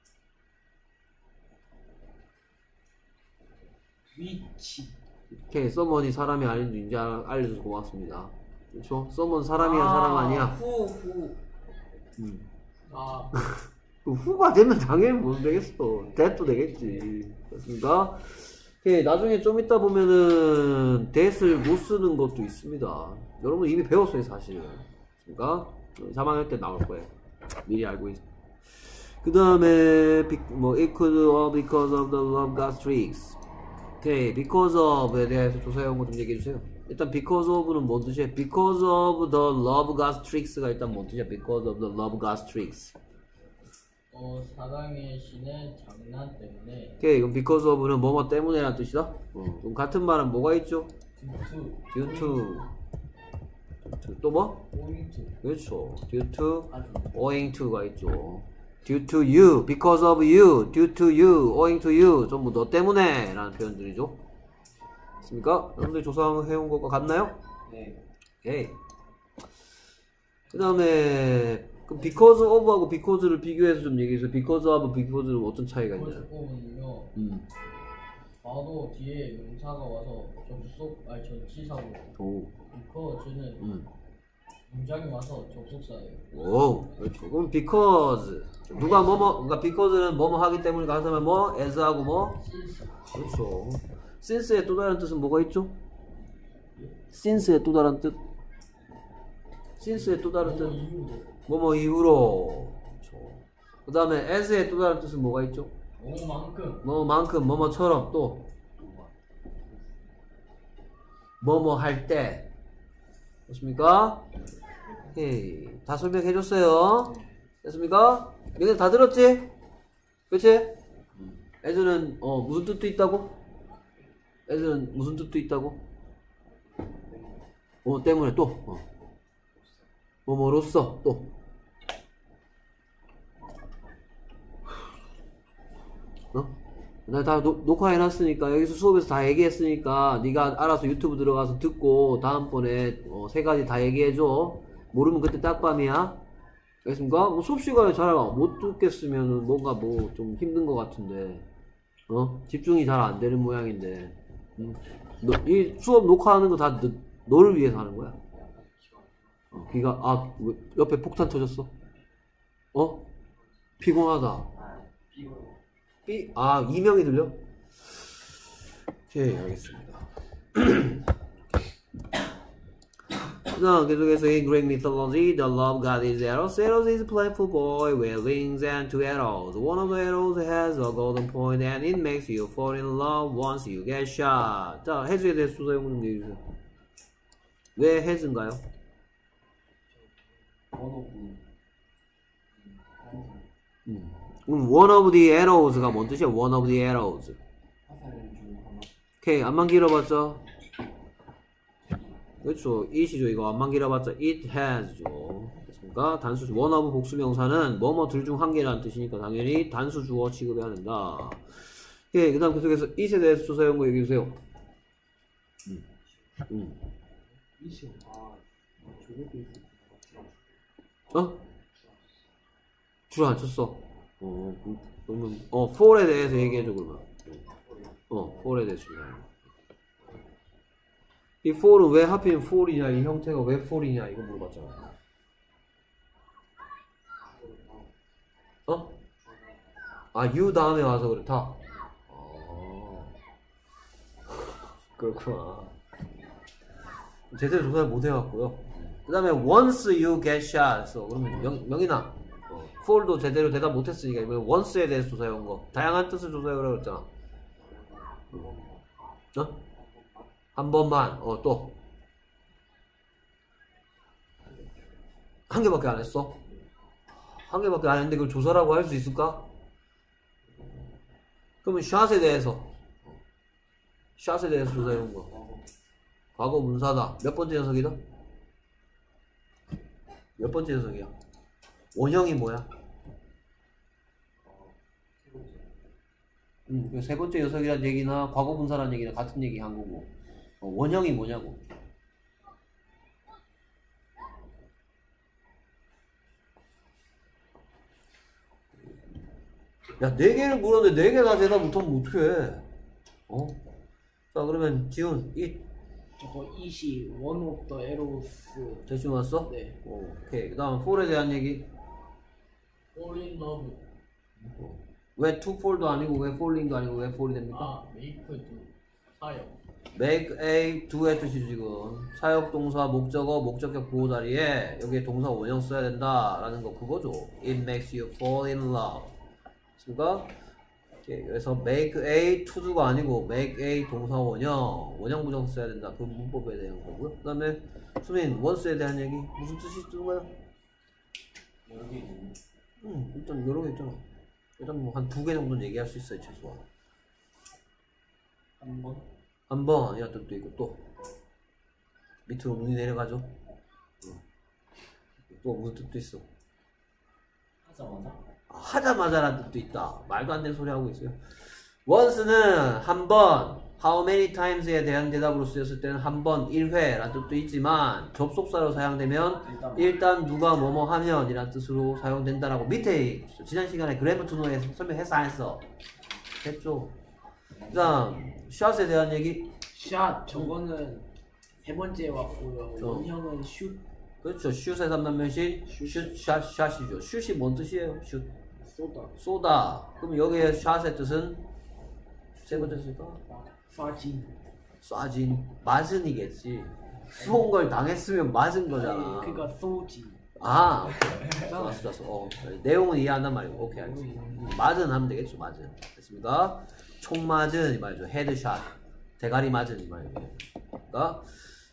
위치. 오케이, 서먼이 사람이 아닌지 이제 알려줘서 고맙습니다. 그렇죠? 서먼 사람이야, 사람 아니야? 후, 후. 음. 아, 그 후가 되면 당연히 못 되겠어. that도 되겠지. 그렇습니까? 오케이, 나중에 좀 이따 보면은 that을 못 쓰는 것도 있습니다. 여러분 이미 배웠어요, 사실. 그렇습니까? 삼 학년 때 나올 거예요. 미리 알고 있. 그 다음에 뭐 it could all because of the love God's tricks. 오케이, because of에 대해서 조사해온 거 좀 얘기해 주세요. 일단 because of는 뭔 뜻이에요? because of the love God's tricks가 일단 뭔 뜻이야? because of the love God's tricks. 어, 사랑의 신의 장난 때문에. 오케이, 그럼 because of는 뭐뭐 때문에라는 뜻이다? 어, 그럼 같은 말은 뭐가 있죠? due due to. due to. 또 뭐? owing to. 그렇죠. due to, 아주. owing to가 있죠. due to you, because of you, due to you, owing to you. 전부 너 때문에 라는 표현들이죠. 됐습니까? 여러분들 조사해온 것과 같나요? 네. 오케이. 그 다음에 그럼 because of하고 because를 비교해서 좀 얘기해서 because of, because는 어떤 차이가 있나요? 오는요. 음. 바로 뒤에 명사가 와서 접속, 아니 전치사고. 오. because는 음. 문장이 와서 접속사예요. 오. 그렇죠. 그럼 because 누가 뭐뭐, 그러니까 because는 뭐뭐 하기 때문에 가서면 뭐 as하고 뭐. since. 그렇죠. since의 또 다른 뜻은 뭐가 있죠? since의 또 다른 뜻. since의 또 다른 뜻. 뭐 이유로. 뭐뭐 이후로. 그렇죠. 그 다음에 as의 또 다른 뜻은 뭐가 있죠? 뭐만큼. 뭐만큼, 뭐뭐처럼 또. 뭐뭐 할 때. 됐습니까? 오케이. 다 설명해줬어요. 됐습니까? 너네 다 들었지? 그치? 애들은 어 무슨 뜻도 있다고? 애들은 무슨 뜻도 있다고? 뭐 때문에 또 어. 뭐뭐로써 또 어? 나 다 녹화해놨으니까 여기서 수업에서 다 얘기했으니까 네가 알아서 유튜브 들어가서 듣고 다음번에 어, 세 가지 다 얘기해줘. 모르면 그때 딱밤이야. 알겠습니까? 뭐 수업 시간에 잘 못 듣겠으면 뭔가 뭐 좀 힘든 것 같은데 어? 집중이 잘 안 되는 모양인데 음. 너, 이 수업 녹화하는 거 다 너를 위해서 하는 거야. 어, 귀가 아 왜, 옆에 폭탄 터졌어? 어? 피곤하다. 삐? 아 이명이 들려? 오케이 알겠습니다. 자 계속해서 in Greek mythology, the love god is Eros. Eros is a playful boy with wings and two arrows. One of the arrows has a golden point and it makes you fall in love once you get shot. 자 해즈에 대해서 조사용 좀 얘기해주세요. 왜 해즈인가요? 음. One of the arrows가 뭔 뜻이야? One of the arrows. 오케이 안만 길어봤죠? 그렇죠. it이죠. 이거 안만 길어봤자 it has죠. 됐습니까? 단수 one of 복수명사는 뭐뭐 둘 중 한 개라는 뜻이니까 당연히 단수 주어 취급해야 된다. 예, 그 다음 계속해서 it에 대해서 조사해온 거 얘기해주세요. 음. 음. 어? 줄 안 쳤어. 어, 그러면 어 for에 대해서 얘기해줘 그러면. 어, for에 대해서 조사해. 이 for은 왜 하필 for이냐, 이 형태가 왜 for이냐 이거 물어봤잖아. 어? 아, you 다음에 와서 그렇다. 어... 그렇구나. 제대로 조사를 못 해갖고요. 그 다음에 once you get shot. 써. 그러면 명, 명인아 어, for도 제대로 대답 못했으니까 이번에 once에 대해서 조사해온 거. 다양한 뜻을 조사해오라고 그랬잖아. 어? 한 번만, 어, 또. 한 개밖에 안 했어? 한 개밖에 안 했는데 그걸 조사라고 할 수 있을까? 그러면 샷에 대해서. 샷에 대해서 조사해온 거. 과거 문사다. 몇 번째 녀석이다? 몇 번째 녀석이야? 원형이 뭐야? 음, 세 번째 녀석이란 얘기나 과거 분사란 얘기나 같은 얘기 한 거고. 어, 원형이 뭐냐고. 야, 네 개를 물었는데 네 개 다 대답 못하면 어떡해. 어? 자, 그러면 지훈, 이 저거 it이 one of the arrows. 대충 왔어? 네. 오, 오케이. 그 다음 for에 대한 얘기. fall in love. 어. 왜 to fall도 아니고 왜 falling도 아니고 왜 fall이 됩니까? 아, make do. 사역. make a do의 뜻이 지금 사역 동사 목적어 목적격 보호 자리에 여기에 동사 원형 써야 된다라는 거 그거죠. It makes you fall in love. 그러니까 그래서 make a to가 아니고 make a 동사 원형 원형 부정 써야 된다. 그 문법에 대한 거고요. 그 다음에 수민 once에 대한 얘기 무슨 뜻이 있는 거야? 여러 개 있는. 응 일단 여러 개 있잖아. 일단 뭐 한 두 개 정도는 얘기할 수 있어요 최소한. 한 번. 한 번이라는 뜻도 있고 또 밑으로 눈이 내려가죠. 또 무슨 뜻도 있어? 하자마자. 아, 하자마자라는 뜻도 있다. 말도 안 되는 소리 하고 있어요. once는 한 번, how many times에 대한 대답으로 쓰였을 때는 한 번, 일 회라는 뜻도 있지만 접속사로 사용되면 일단, 일단 누가 뭐뭐 하면 이란 뜻으로 사용된다라고 밑에 지난 시간에 그래머 투노에 설명했어 안 했어? 했죠. 그 다음 샷에 대한 얘기. 샷 저거는 세 번째 왔고요. 어. 원형은 슛. 그렇죠. 슛의 삼단면시 슛, 샷, 샷이죠. 슛이 뭔 뜻이에요? 슛. 쏘다. 쏘다. 그럼 여기에 샷의 뜻은 세 번째 쓸까? 쏴진. 쏴진. 맞은이겠지. 쏜 걸 당했으면 맞은 거잖아. 그니까 쏘지. 아, 오케이. 좋았어, 좋았어. 어, 내용은 이해한단 말이고. 오케이, 알겠습니다. 맞은 하면 되겠죠, 맞은. 됐습니까? 총 맞은 이 말이죠. 헤드샷. 대가리 맞은 이 말이죠. 그러니까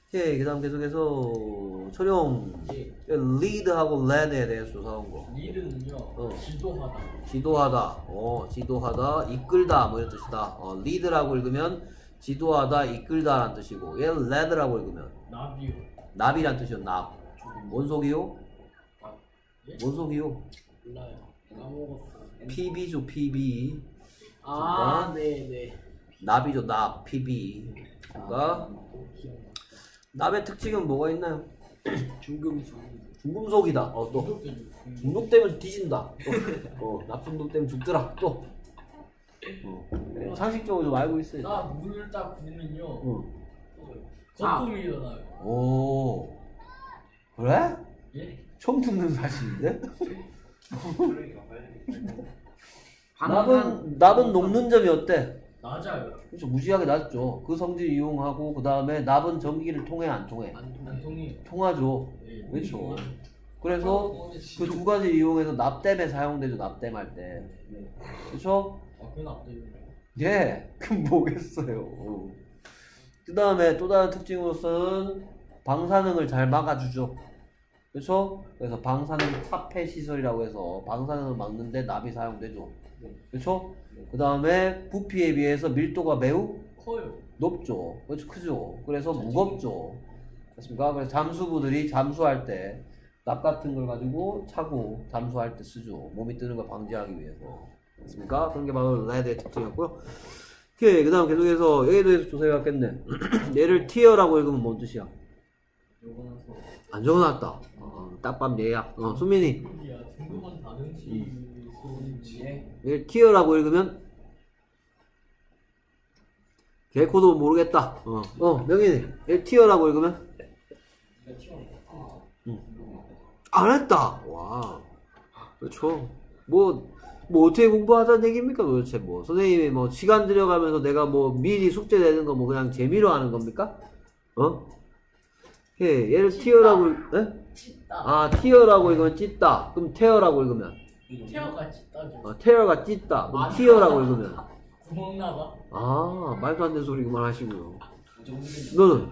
오케이, 그 다음 계속해서 철용. 예. lead하고 led에 대해서 조사한 거. 리드는요. 어. 지도하다. 지도하다, 어, 지도하다, 이끌다, 뭐 이런 뜻이다. 어, lead라고 읽으면 지도하다, 이끌다 라는 뜻이고, 얘는 led라고 읽으면 나비요. 납이란 뜻이요, 납. 뭔 속이요? 예? 뭔 속이요? 몰라요. 까먹었어. 피비죠, 피비. 아, 네네. 납이죠, 납, 피비. 그러니까 납의 특징은 뭐가 있나요? 중금속. 중금속이다. 어, 또 중독되면 뒤진다. 또, 어, 납 중독되면 죽더라. 또. 어. 상식적으로 좀 알고 있어요. 나 물을 딱 부으면요. 어. 거품이 일어나요. 오. 그래? 예? 처음 듣는 사실인데? 그러니까 빨리. 납은, 납은 녹는 점이 어때? 낮아요. 그렇죠. 무지하게 낮죠. 그 성질 이용하고, 그 다음에 납은 전기를 통해, 안 통해? 안 통이. 통하죠. 예. 그렇죠. 그래서 그 두 가지 이용해서 납땜에 사용되죠. 납땜 할 때. 그렇죠? 아, 그건 안 돼요. 예. 그럼 뭐겠어요. 그 다음에 또 다른 특징으로서는 방사능을 잘 막아주죠. 그렇죠? 그래서 방사능 차폐 시설이라고 해서 방사능을 막는데 납이 사용되죠. 그렇죠? 그 다음에 부피에 비해서 밀도가 매우 커요. 높죠. 그렇죠? 크죠. 그래서 무겁죠. 그렇습니까? 그래서 잠수부들이 잠수할 때 납 같은 걸 가지고 차고 잠수할 때 쓰죠. 몸이 뜨는 걸 방지하기 위해서. 그렇습니까? 그런 게 바로 레드의 특징이었고요. 오케이. 그 다음 계속해서 여기에 대해서 조사해봤겠네. 얘를 티어라고 읽으면 뭔 뜻이야? 안 적어놨다. 어, 딱밤 예약. 어, 수민이. 야, 중국은 다른지 소리인지. 얘 티어라고 읽으면 개코도 모르겠다. 어, 어 명인이. 얘 티어라고 읽으면 안 했다. 와, 그렇죠. 뭐, 뭐 어떻게 공부하자는 얘기입니까 도대체? 뭐 선생님이 뭐 시간 들여가면서 내가 뭐 미리 숙제 내는 거 뭐 그냥 재미로 하는 겁니까? 어? 예, 얘를 티어라고 읽, 에? 찢다. 아, 티어라고 읽으면 찢다. 그럼 테어라고 읽으면 태어가 찢다죠. 어, 테어가 찢다. 그럼 티어라고 읽으면 구멍 나가? 아, 말도 안 되는 소리 그만하시고요. 너는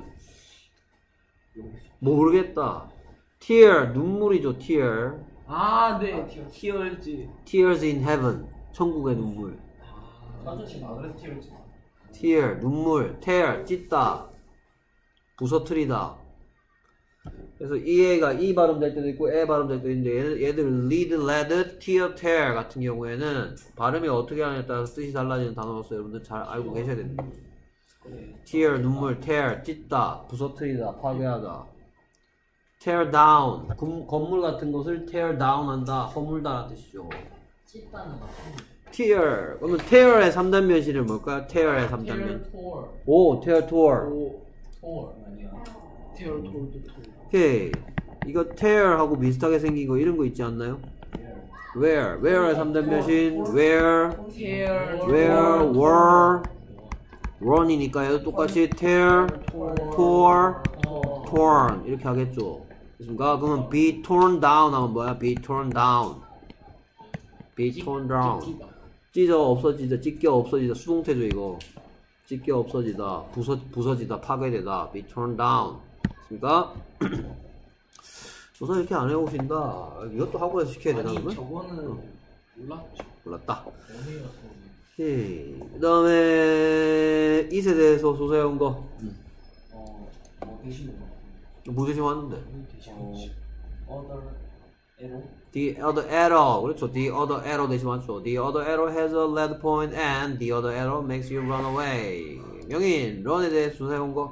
모르겠다. tear 눈물이죠. tear. 아, 네. 티어즈. tears in heaven 천국의 눈물. 아저씨 나그래서 튀었지. tear 눈물. tear 찢다. 부서뜨리다. 그래서 이 애가 이 발음 될 때도 있고 에 발음 될 때도 있는데 얘들, 얘들 lead, led, tear, tear 같은 경우에는 발음이 어떻게 하느냐에 따라서 뜻이 달라지는 단어로서 여러분들 잘 알고 계셔야 됩니다. tear 눈물, tear 찢다, 부서뜨리다, 파괴하다. tear down 금, 건물 같은 것을 tear down 한다, 허물다라는 뜻이죠. 찢다는 거. tear 그러면 tear의 삼 단면실은 뭘까요? tear의 삼 단면. tear tore. 오, tear tore. tore 아니야. 티어 톨드 톨. 오케이. 이거 tear하고 비슷하게 생긴 거 이런 거 있지 않나요? where, where의 삼 단면신 where, 티어. where, were, run이니까 얘도 똑같이 tear, tore, torn 이렇게 하겠죠. 그렇습니까? 그러면 be torn down 하면 뭐야? be torn down, be torn down. 찢어 없어지다, 찢겨 없어지다, 수동태죠 이거. 찢겨 없어지다, 부서 부서지다, 파괴되다, be torn down. 그렇습니까? 조사 이렇게 안 해오신다. 이것도 학원에서 시켜야 되나 아니, 그러면? 저거는 몰랐죠. 몰랐다. 원이었어. 오케이. 그 다음에 이 세대에서 조사해온 거. 음. 어, 뭐 대신 뭐 대신 왔는데? 어, other arrow. The other arrow. 그렇죠. The other arrow 대신 왔죠. The other arrow has a lead point and the other arrow makes you run away. 명인, run에 대해서 조사해온 거.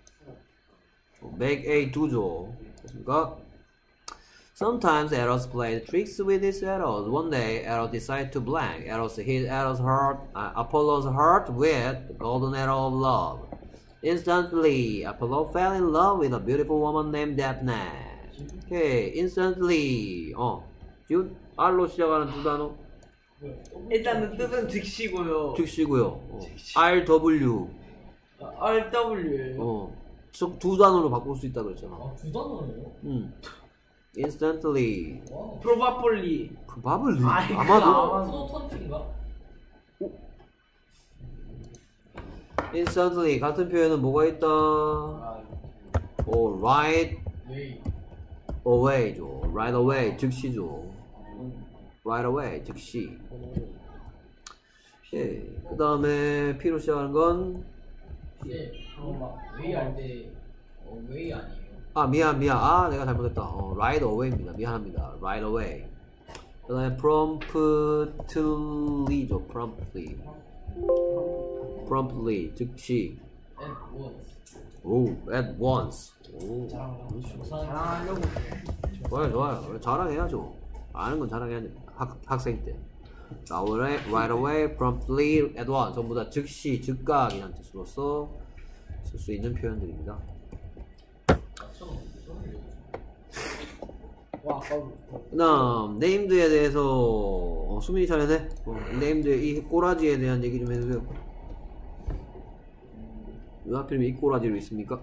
make A 두죠. 됐습니까? Sometimes arrows play tricks with its arrows. One day, arrow decides to blank. Arrows hit Arrow's heart, uh, Apollo's heart with the golden arrow of love. Instantly, Apollo fell in love with a beautiful woman named Daphne. Okay, instantly. 어, 지금 R로 시작하는 두 단어. 일단은 뜻은 즉시고요. 즉시고요. 어. R W. 알 더블유예요. 어, 두 단어로 바꿀 수 있다 그랬잖아. 아, 두 단어예요? 음. Instantly. 와. 프로바폴리. 그 밥을 아이, 그 아마도 아마- 프로턴트인가? instantly 같은 표현은 뭐가 있다? 아, 어, right 웨이. away죠. right away 즉시죠. right away 즉시. 예. 그 다음에 P로 시작하는 건 네. 그거 막 웨이 할때 어, 웨이 아니에요? 아 미안 미안 아 내가 잘못했다. 어, right away입니다. 미안합니다. right away. 그 다음에 promptly죠. promptly. promptly 즉시. at once. 오 at once. 오 자랑하려고. 좋아요 좋아요. 자랑해야죠. 아는 건 자랑해야 돼. 학, 학생 때. 자, right away, promptly, at once 전부 다 즉시, 즉각이라는 뜻으로서 쓸 수 있는 표현들입니다. 와 아까부터. 그 다음 네임드에 대해서 어, 수민이 차례네. 어, 네임드의 이 꼬라지에 대한 얘기 좀 해주세요. 왜 하필이면 이 꼬라지로 있습니까?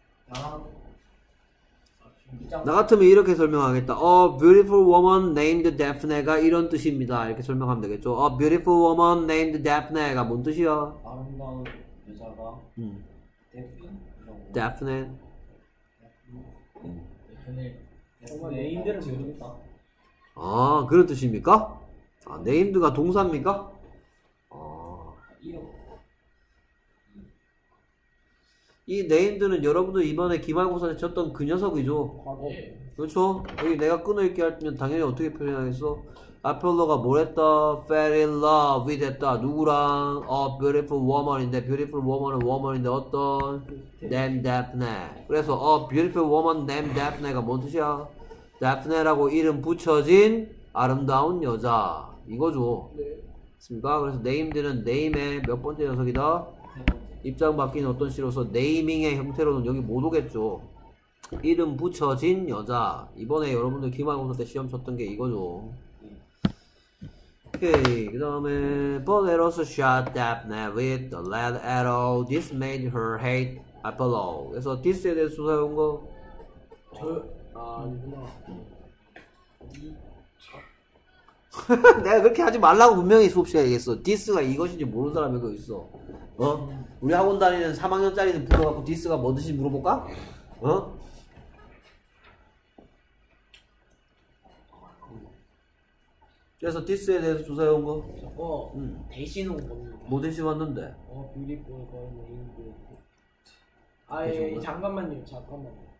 나 같으면 이렇게 설명하겠다. A beautiful woman named Daphne가 이런 뜻입니다. 이렇게 설명하면 되겠죠. A beautiful woman named Daphne가 뭔 뜻이야? 아름다운 여자가 음. 데피? Daphne. 음. 근데 정말 네임들을 모르겠다. 아 그런 뜻입니까? 아 네임드가 동사입니까? 아. 이름. 이 네임드는 여러분들 이번에 기말고사에 쳤던 그 녀석이죠. 예. 그렇죠? 여기 내가 끊어읽기 하면 당연히 어떻게 표현하겠어? 아폴로가 뭘 했다? fell in love with 했다. 누구랑? a beautiful woman인데 beautiful woman은 woman인데 어떤? named Daphne. 그래서 a beautiful woman named Daphne가 뭔 뜻이야? Daphne라고 이름 붙여진 아름다운 여자 이거죠. 맞습니까? 그래서 name드는 name의 몇 번째 녀석이다? 입장 바뀌는 어떤 시로서 네이밍의 형태로는 여기 못 오겠죠. 이름 붙여진 여자. 이번에 여러분들 기말고사 때 시험 쳤던 게 이거죠. 오케이. 그 다음에 But Eros shot Daphne with the lead arrow. This made her hate Apollo. 그래서 this에 대해서 조사해온 거. 저, 아, 아니구나. 내가 그렇게 하지 말라고 분명히 수업 시간에 얘기했어. this가 이것인지 모르는 사람이 여기 있어. 어? 우리 학원 다니는 삼 학년짜리는 불러갖고 this가 뭐 뜻인지 물어볼까? 어? 그래서 this에 대해서 조사해온 거. 저거 음. 대신 온 겁니다. 뭐 대신 왔는데? 어, 뷰티풀 거는 인구. 아, 예, 예, 잠깐만요, 잠깐만요.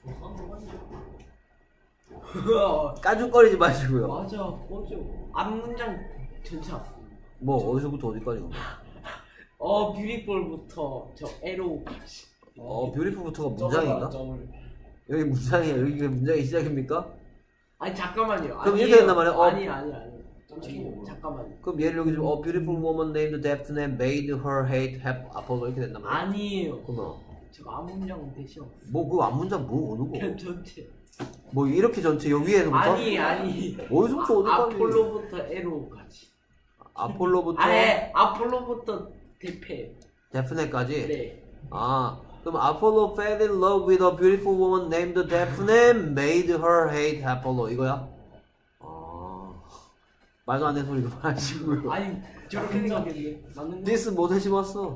까죽거리지 마시고요. 맞아, 어제 앞문장 전체 왔습니다. 뭐 어디서부터 어디까지 간 거야? 어, 뷰티풀부터 저 에로우까지. 어, 뷰티풀부터가 문장인가? 여기 문장이야. 여기 문장이 시작입니까? 아니 잠깐만요. 그럼 아니에요. 이렇게 된단 말이야? 어. 아니 아니 아니. 아니, 잠깐만요. 그럼 얘를 여기 좀 A beautiful woman named Daphne made her hate Apollo 이렇게 된단 말이야? 아니에요. 그러면 제가 앞문장 대신 뭐 그 앞문장 뭐 어느 거? 그냥 전체. 뭐 이렇게 전체 여기 위에서부터? 아니 아니. 어디서부터 어디까지? 아폴로부터 에로우까지. 아폴로부터 아예 아폴로부터 대패. 데프네까지? 네. 아 그럼 Apollo fell in love with a beautiful woman named Daphne made her hate Apollo 이거야? 아 말도 안 되는 소리 그만하시고요. 아니 저렇게 생각했는데 맞는 거. This 뭐 대신 왔어?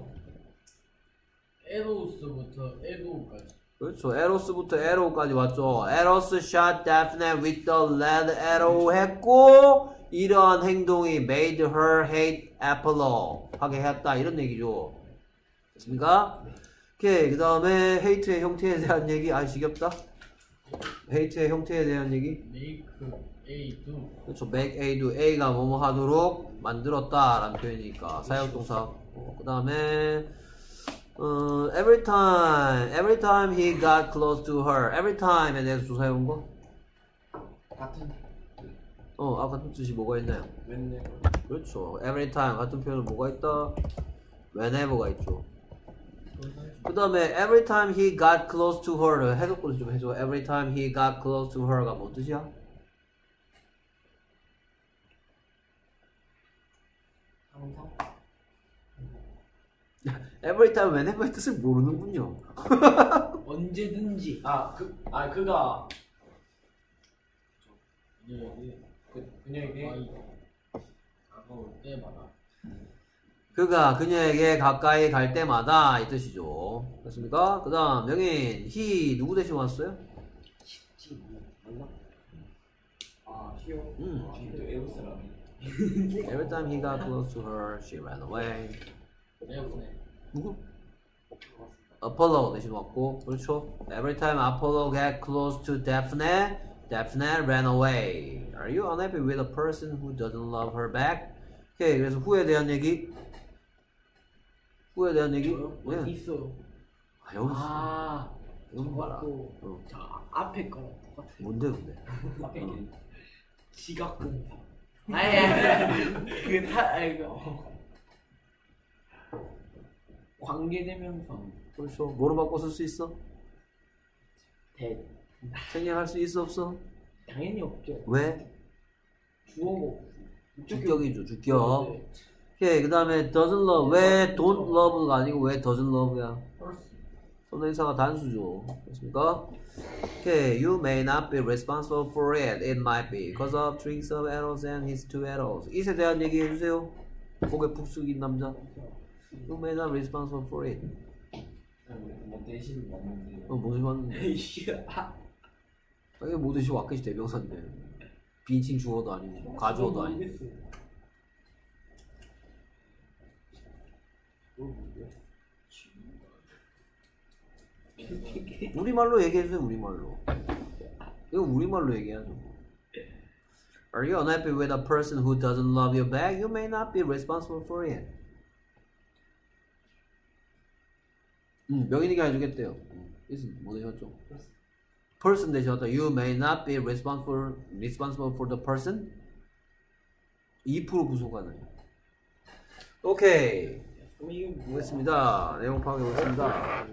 에로우스부터 에로우까지. 그렇죠. 에로스부터 에로까지 왔죠. 에로스 shot Daphne with the lead arrow 했고 이러한 행동이 made her hate Apollo 하게 했다 이런 얘기죠. 됐습니까? 오케이. 그 다음에 hate의 형태에 대한 얘기. 아 지겹다. hate의 형태에 대한 얘기. make A do. 그렇죠. make A do. A가 뭐뭐 하도록 만들었다 라는 표현이니까 사역동사. 어, 그 다음에 어, every time, every time he got close to her. every time에 대해서 조사해온 거? 같은 어, 아, 같은 뜻이 뭐가 있나요? 웬네. 그렇죠. every time 같은 표현은 뭐가 있다? whenever가 있죠. 그 다음에 every time he got close to her를 해석을 좀 해줘. every time he got close to her가 뭔 뜻이야? 항상 every time, whenever의 뜻을 모르는군요. 언제든지. 아그 아 그가 그녀에게 그 그녀에게 아이 다가올 때마다 그가 그녀에게 가까이 갈 때마다 이 뜻이죠. 됐습니까? 그 다음 명인 he 누구 대신 왔어요? 쉽지 맞나? 아 쉬워. 음. 아 또 에어스라니. Every time he got close to her, she ran away. 에어컨에. 누구? Apollo 대신 왔고, 그렇죠? Every time Apollo got close to Daphne, Daphne ran away. Are you unhappy with a person who doesn't love her back? 오케이, 그래서 후에 대한 얘기. 후에 대한 얘기. 어디 네. 있어요? 아, 여기 있어. 아 이건 봐라. 저것도 어. 저 앞에 거랑 똑같아. 뭔데 근데? 앞에 어. 있는. 지각공사. 아니 아니 그타 아니 그 관계대명사 그렇죠. 뭐로 바꿔 쓸 수 있어? 대 생략할 수 있어 없어? 당연히 없죠. 왜? 주어고 주격이죠, 주격. 네. 오케이, 그 다음에 doesn't love. 왜 don't love가 아니고 왜 doesn't love야? 선행사가 단수죠. 됐습니까? Okay, you may not be responsible for it. It might be because of drinks of arrows and his two arrows. 이에 대한 얘기 해주세요. 고개 푹 숙인 남자. You may not be responsible for it. 뭐 대신 왔는데. 어, 뭐지 왔는데? 이씨 아 이게 뭐듯이 와켓이 대명사인데. 빈칭 주어도 아니고 가주어도 아니고. 우리말로 얘기해주세요. 우리말로. 이거 우리말로 얘기하죠. Are you unhappy with a person who doesn't love you back? You may not be responsible for it. 음, 명인이가 해주겠대요. is 뭐 되셨죠? person 되셨다. You may not be responsible responsible for the person. 이 퍼센트 부족하네. 오케이. 보겠습니다. 내용 파악해보겠습니다.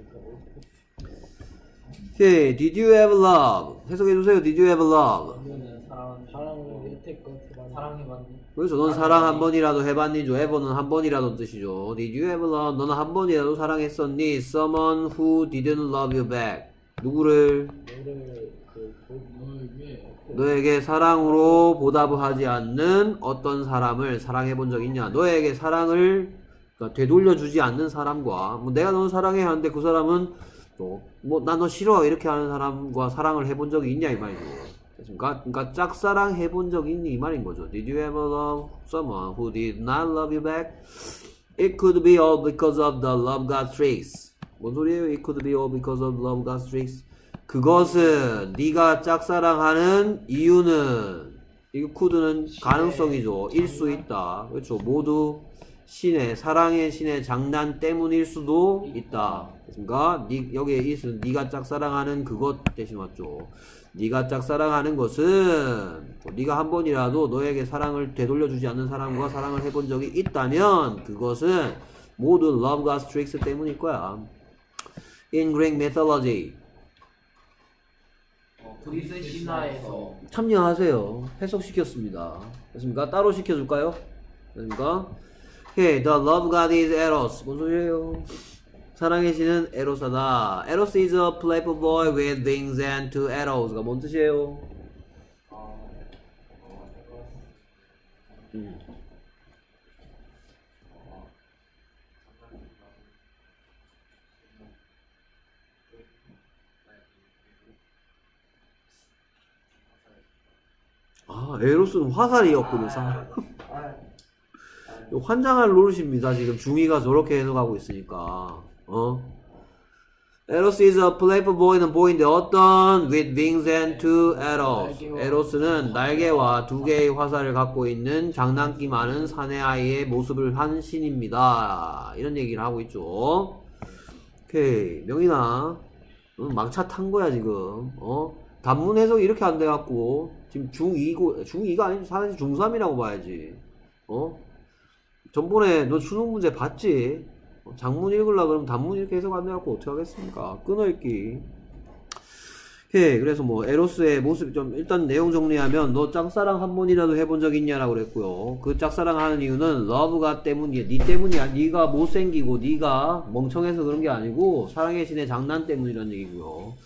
오케이. Did you ever love? 해석해주세요. Did you ever love? 이거는 사랑 사랑을 여태껏 사랑해봤니? 그래서 넌 사랑 한 번이라도 해봤니죠. ever는 한 번이라도 뜻이죠. Did you ever love? 너는 한 번이라도 사랑했었니? Someone who didn't love you back. 누구를? 너를 그 뭘 위해? 너에게 사랑으로 보답을 하지 않는 어떤 사람을 사랑해본 적 있냐? 너에게 사랑을 그러니까 되돌려주지 않는 사람과 뭐 내가 너 사랑해 하는데 그 사람은 또 뭐 난 너 싫어 이렇게 하는 사람과 사랑을 해본 적이 있냐 이 말이죠. 그러니까, 그러니까 짝사랑 해본 적이 있니 이 말인 거죠. Did you ever love someone who did not love you back? It could be all because of the love God's tricks. 뭔 소리예요? It could be all because of love God's tricks. 그것은 네가 짝사랑하는 이유는 이거 could는 가능성이죠. 일 수 있다. 그렇죠. 모두 신의 사랑의 신의 장난 때문일 수도 있다. 됐습니까? 니, 여기에 있은 네가 짝사랑하는 그것 대신 왔죠. 네가 짝사랑하는 것은 네가 한 번이라도 너에게 사랑을 되돌려주지 않는 사람과 사랑을 해본 적이 있다면 그것은 모두 love God's tricks 때문일 거야. In Greek mythology 어, 그리스 신화에서 참여하세요. 해석시켰습니다. 됐습니까? 따로 시켜줄까요? 됐습니까? Okay, the love god is Eros. 뭔 소리예요? 사랑의 신은 에로사다. Eros is a playful boy with wings and two arrows가 뭔 뜻이에요? 음. 아, 에로스는 화살이었군요. 사. 환장할 노릇입니다. 지금 중이가 저렇게 해석하고 있으니까. 어? Eros is a playful boy는 보이인데 어떤 with wings and two arrows. 에로스는 날개와 두 개의 화살을 갖고 있는 장난기 많은 사내 아이의 모습을 한 신입니다. 이런 얘기를 하고 있죠. 오케이, 명인아, 응, 막차 탄 거야 지금. 어? 단문 해석이 이렇게 안 돼갖고 지금 중이고 중이가 아니지 사실 중삼이라고 봐야지. 어? 전번에 너 수능 문제 봤지? 장문 읽으려고 그러면 단문 이렇게 해석 안 돼갖고 어떻게 하겠습니까? 끊어읽기. 오케이, 그래서 뭐 에로스의 모습이 좀 일단 내용 정리하면 너 짝사랑 한 번이라도 해본 적 있냐라고 그랬고요. 그 짝사랑 하는 이유는 러브가 때문이야. 니 때문이야. 니가 못생기고 니가 멍청해서 그런 게 아니고 사랑의 신의 장난 때문이라는 얘기고요.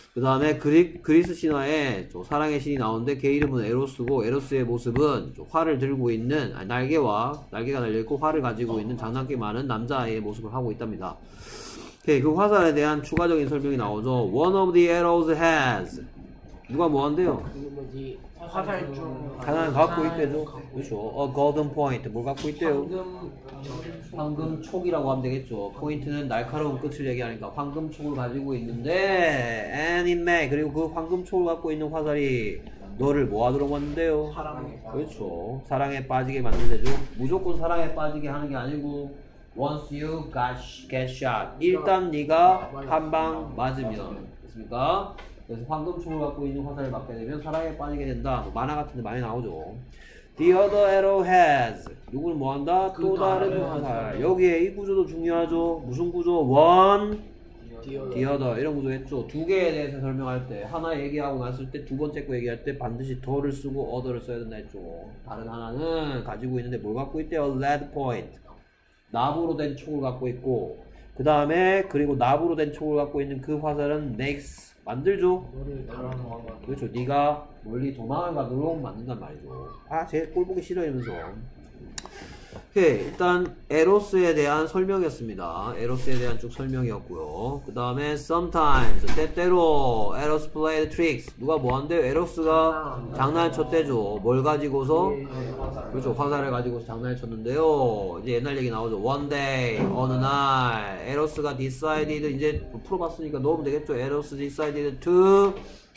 그 다음에 그리, 그리스 신화에 저 사랑의 신이 나오는데 걔 이름은 에로스고 에로스의 모습은 저 활을 들고 있는 아니, 날개와 날개가 달려있고 활을 가지고 있는 장난기 많은 남자아이의 모습을 하고 있답니다. 오케이, 그 화살에 대한 추가적인 설명이 나오죠. One of the arrows has 누가 뭐 한대요? 그 뭐지 화살 중 하나는 갖고 있대죠. 그렇죠. A golden point 뭘 갖고 있대요? 황금 황금 촉이라고 하면 되겠죠. 포인트는 날카로운 끝을 얘기하니까 황금 촉을 가지고 있는데 and it may 그리고 그 황금 촉을 갖고 있는 화살이 너를 뭐 하도록 만든대요? 사랑에 그렇죠. 사랑에 빠지게 만들대죠. 무조건 사랑에 빠지게 하는 게 아니고 once you got, get shot 일단 네가 한 방 맞으면 됐습니까? 그래서 황금총을 갖고 있는 화살을 맞게 되면 사랑에 빠지게 된다. 뭐 만화 같은 데 많이 나오죠. The other arrow has 누구는 뭐 한다? 또 다른 화살. 여기에 이 구조도 중요하죠. 무슨 구조? one, the other 이런 구조 했죠. 두 개에 대해서 설명할 때 하나 얘기하고 났을 때 두 번째 거 얘기할 때 반드시 더를 쓰고 other를 써야 된다 했죠. 다른 하나는 가지고 있는데 뭘 갖고 있대요? lead point 납으로 된 촉을 갖고 있고 그 다음에 그리고 납으로 된 촉을 갖고 있는 그 화살은 makes 만들죠. 그렇죠. 네가 멀리 도망을 가도록 만든단 말이죠. 아, 쟤 꼴 보기 싫어 이러면서. 오케이, 일단 에로스에 대한 설명이었습니다. 에로스에 대한 쭉 설명이었고요. 그 다음에 sometimes 때때로 에로스 played tricks 누가 뭐 한대요? 에로스가 장난을 쳤대죠. 뭘 가지고서? 그렇죠. 화살을 가지고서 장난을 쳤는데요. 이제 옛날 얘기 나오죠. One day 어느 날 에로스가 decided 이제 풀어봤으니까 넣으면 되겠죠. 에로스 decided to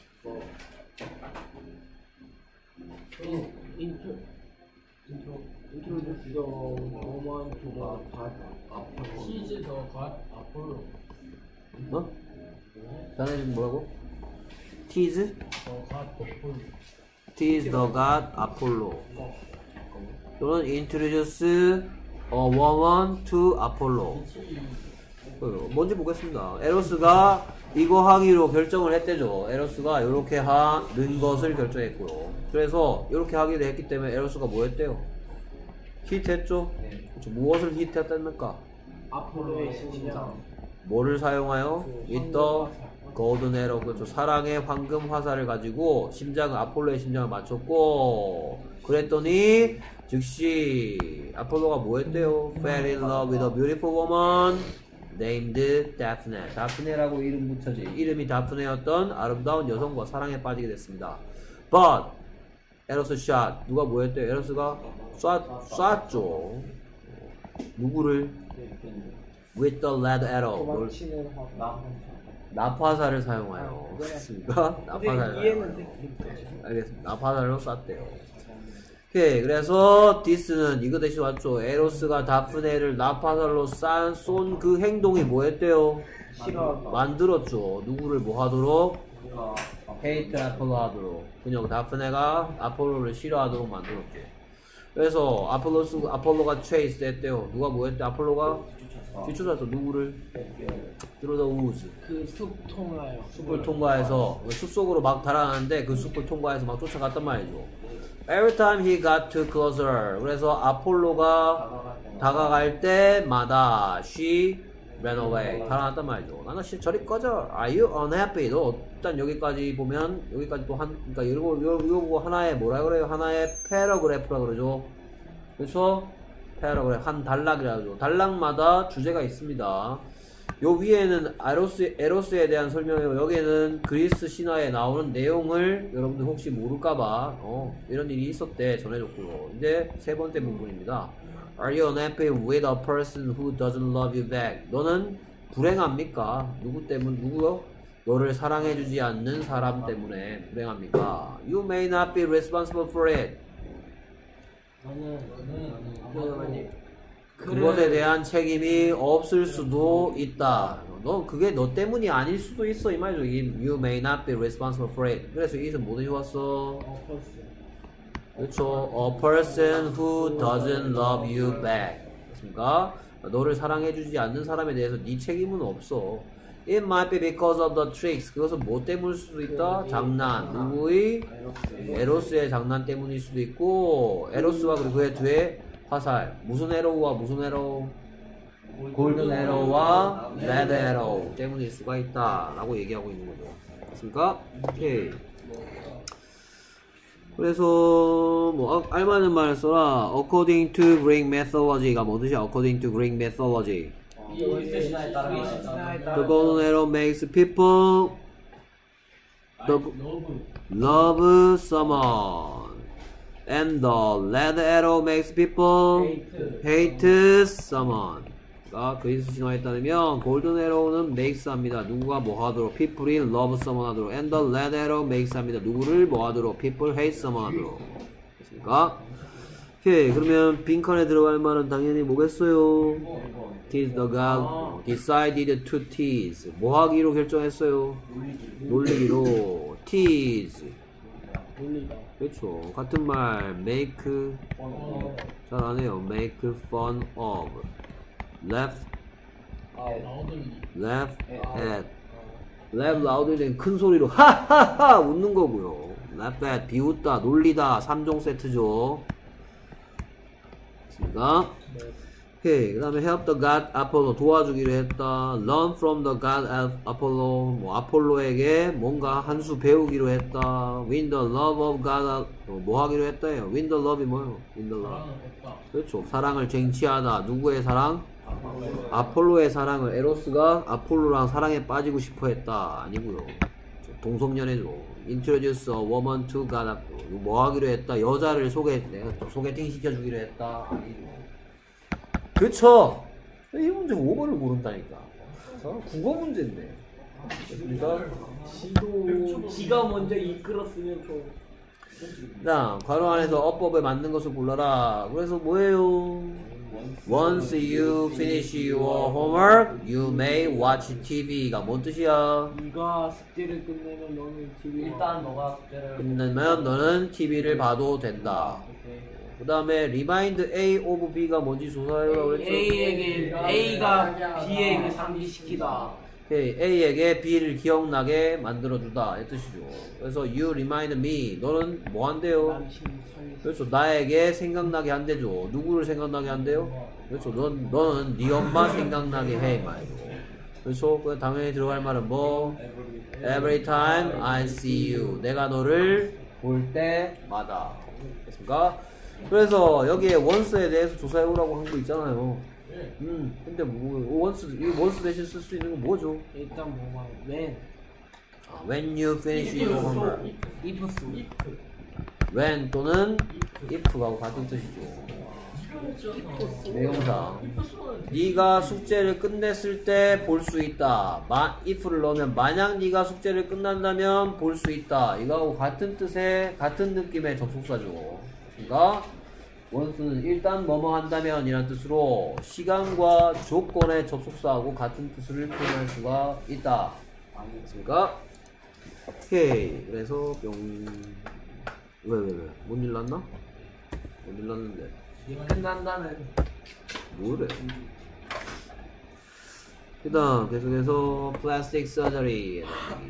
인트 인트로 인트로듀스 더 woman to the god 앞으로 치즈 더 갓 아폴로 어? 자네 지금 뭐라고? Tease? 더갓 아폴로 Tease the god Apollo 또는 introduce a woman to Apollo 어, 뭔지 보겠습니다. 에로스가 이거 하기로 결정을 했대죠. 에로스가 이렇게 하는 것을 결정했고요. 그래서 이렇게 하기로 했기 때문에 에로스가 뭐 했대요? 히트했죠? 그렇죠. 무엇을 히트했답니까? 아폴로의 심장 뭐를 사용하여? With the golden arrow 그렇죠. 사랑의 황금 화살을 가지고 심장을 아폴로의 심장을 맞췄고 그랬더니 즉시 아폴로가 뭐 했대요? Fell in love with a beautiful woman named Daphne. 다프네라고 이름 붙여지. 이름이 다프네였던 아름다운 여성과 사랑에 빠지게 됐습니다. But 에로스 shot 누가 뭐 했대요? 에로스가 쐈, 쐈죠. 누구를? With the lead arrow. 뭘? 도망치는 화살 납화살을 사용하여. 그렇습니까? 납화살을 이해는 알겠습니다. 납화살로 쐈대요. 오케이. 그래서 디스는 이거 대신 왔죠. 에로스가 다프네를 납화살로 싼, 쏜 그 행동이 뭐 했대요? 싫어 만들었죠. 누구를 뭐 하도록? 헤이트 아폴로 하도록. 그냥 다프네가 아폴로를 싫어하도록 만들었죠. 그래서 아폴로스, 아폴로가 체이스 했대요. 누가 뭐 했대? 아폴로가 뒤쫓았어. 누구를? Through the woods. 그숲 통하여 숲을 통과해서 숲속으로 막 달아나는데 그 숲을 통과해서 막 쫓아갔단 말이죠. Every time he got too closer. 그래서 아폴로가 다가갈 때마다 she ran away. 달아났단 말이죠. 나는 씨 저리 꺼져. Are you unhappy? 너 일단 여기까지 보면 여기까지 또 한 그러니까 이거 이거 이거 보고 하나의 뭐라 그래요? 하나의 패러그래프라 그러죠. 그렇죠? 패러그래프 한 단락이라 그러죠. 단락마다 주제가 있습니다. 요 위에는 에로스, 에로스에 대한 설명이고 여기에는 그리스 신화에 나오는 내용을 여러분들 혹시 모를까봐 어, 이런 일이 있었대 전해줬고요. 이제 세 번째 부분입니다. Are you unhappy with a person who doesn't love you back? 너는 불행합니까? 누구 때문 누구요? 너를 사랑해주지 않는 사람 때문에 불행합니까? You may not be responsible for it. 나는 나는 그것에 대한 책임이 없을 수도 있다. 너 그게 너 때문이 아닐 수도 있어 이 말이죠. You may not be responsible for it. 그래서 이것은 뭐든지 왔어. 그렇죠. A person who doesn't love you back. 그렇습니까? 너를 사랑해주지 않는 사람에 대해서 네 책임은 없어. It might be because of the tricks. 그것은 뭐 때문일 수도 있다? 장난. 누구의? 에로스의 장난 때문일 수도 있고 에로스와 그리고 그의 뒤에 화살. 무슨 에로우와 무슨 에로우? 골든 에로우와 레드 에로우 때문일 수가 있다 라고 얘기하고 있는 거죠. 됐습니까? 오케이. 그래서 뭐 아, 알맞은 말을 써라. According to Greek methodology가 뭐 뜻이야? According to Greek methodology. 그리스 신화에 따라 The golden arrow makes people the love someone, and the red arrow makes people hate someone. 가 그리스 신화에 따르면 골든 에러우는 makes 합니다. 누구가 뭐 하도록 people이 love someone 하도록, and the red arrow makes 합니다. 누구를 뭐 하도록 people hate someone 하도록. 됐습니까? 오케이. 그러면 빈칸에 들어갈 말은 당연히 뭐겠어요? Tease the god decided to tease. 뭐 하기로 결정했어요? 놀리기로. tease. 놀리다. 그렇죠. 같은 말 make. 잘 안해요. make fun of. laugh laugh at. laugh loudly는 큰 소리로 하하하 웃는 거고요. laugh at 비웃다 놀리다 삼 종 세트죠. 됐습니다. 오케이. 그 다음에 help the god Apollo 도와주기로 했다. learn from the god Apollo 뭐 아폴로에게 뭔가 한 수 배우기로 했다. win the love of god 뭐 하기로 했다요. win the love이 뭐예요? win the love. 그렇죠. 사랑을 쟁취하다. 누구의 사랑? 아폴로의 사랑을. 에로스가 아폴로랑 사랑에 빠지고 싶어 했다. 아니고요. 동성연애죠. introduce a woman to god Apollo. 뭐 하기로 했다. 여자를 소개 소개팅 시켜주기로 했다. 아니죠. 그쵸? 이 문제 오 번을 모른다니까. 어? 국어 문제인데. 됐습니까? 지도 지가 먼저 이끌었으면 좀. 자, 괄호 안에서 어법에 맞는 것을 골라라. 그래서 뭐예요? Once you finish your homework, you may watch 티비가 뭔 뜻이야? 네가 숙제를 끝내면 너는 티비. 일단 너가 숙제를 끝내면 너는 티비를 봐도 된다. 그 다음에 remind A of B가 뭔지 조사해라고 그랬죠? A에게 A가 B에게 상기시키다. 오케이. A에게 B를 기억나게 만들어주다 이 뜻이죠. 그래서 you remind me 너는 뭐 한대요? 그렇죠. 나에게 생각나게 한대죠. 누구를 생각나게 한대요? 그렇죠. 넌, 너는 네 엄마 생각나게 해 말이죠. 그렇죠. 그 당연히 들어갈 말은 뭐? Every time I see you 내가 너를 볼 때마다. 됐습니까? 그래서 여기에 once에 대해서 조사해보라고 한 거 있잖아요. 음, 근데 뭐 once, 이 once 대신 쓸 수 있는 건 뭐죠? 일단 뭐가 when 아, when you finish your homework. if when 또는 if하고 같은 뜻이죠. 내용상 네가 숙제를 끝냈을 때 볼 수 있다. 마, if를 넣으면 만약 네가 숙제를 끝난다면 볼 수 있다. 이거하고 같은 뜻의 같은 느낌의 접속사죠. 그러니까 원수는 일단 뭐뭐 한다면 이란 뜻으로 시간과 조건의 접속사하고 같은 뜻을 표현할 수가 있다. 알겠습니까? 오케이. 그래서 뿅. 왜, 왜, 왜? 뭔 일 났나? 뭔 일 났는데? 끝난다는 뭐래? 그 다음, 계속해서, plastic surgery.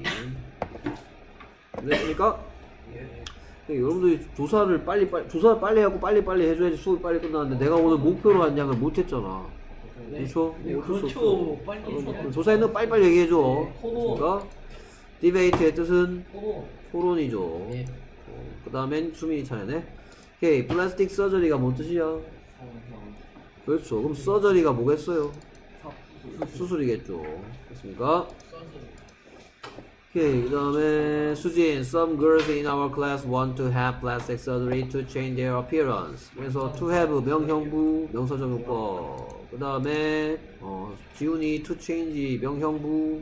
됐습니까? 예. 여러분들이 조사를 빨리, 빨리, 조사를 빨리 하고 빨리, 빨리 해줘야지 수업이 빨리 끝나는데, 내가 오늘 목표로 한 양을 못했잖아. 그렇죠? 네, 어쩔 수 그렇죠. 없어. 빨리 어, 조사에는 빨리빨리 얘기해줘. 됐습니까? 디베이트의 뜻은 토론이죠. 네. 그 다음엔 수민이 차례네. 오케이. 플라스틱 서저리가 뭔 뜻이야? 그렇죠. 그럼 서저리가 뭐겠어요? 수술이겠죠. 됐습니까? 오케이. 그 다음에 수진. Some girls in our class want to have plastic surgery to change their appearance. 그래서 to have 명형부 명사적용법. 그 다음에 어, 지훈이 to change 명형부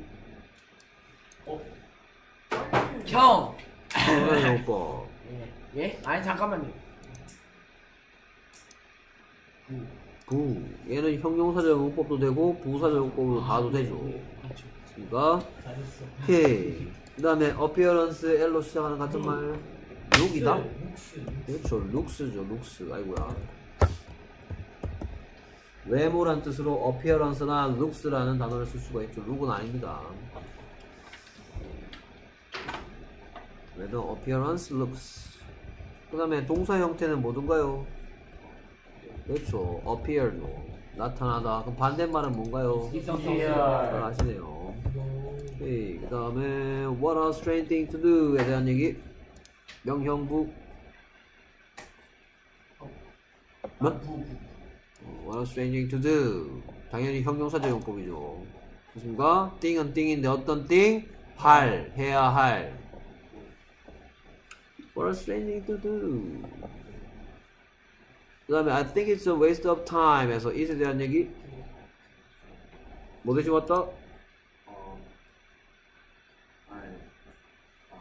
형. 명사적용법. 예? 아니 잠깐만요. 부. 얘는 형용사적용법도 되고 부사적용법으로 봐도 되죠. 그러니까 오케이. 그 다음에 appearance L로 시작하는 같은 말 룩이다? 그렇죠. looks죠. looks. 아이고야. 외모란 뜻으로 appearance나 looks라는 단어를 쓸 수가 있죠. 룩은 아닙니다. 그래도 appearance, looks. 그 다음에 동사 형태는 뭐든가요? 그렇죠. appear죠. 나타나다. 그럼 반대말은 뭔가요? 잘 아시네요. 오케이. 그 다음에 what a strange thing to do에 대한 얘기. 명형부. 뭐? What a strange thing to do. 당연히 형용사적 용법이죠. 그렇습니까? thing은 thing인데 어떤 thing? 할, 해야 할. What a strange thing to do. 그 다음에 I think it's a waste of time 에서 it에 대한 얘기. 뭐 대신 왔다? 어, 아, 아,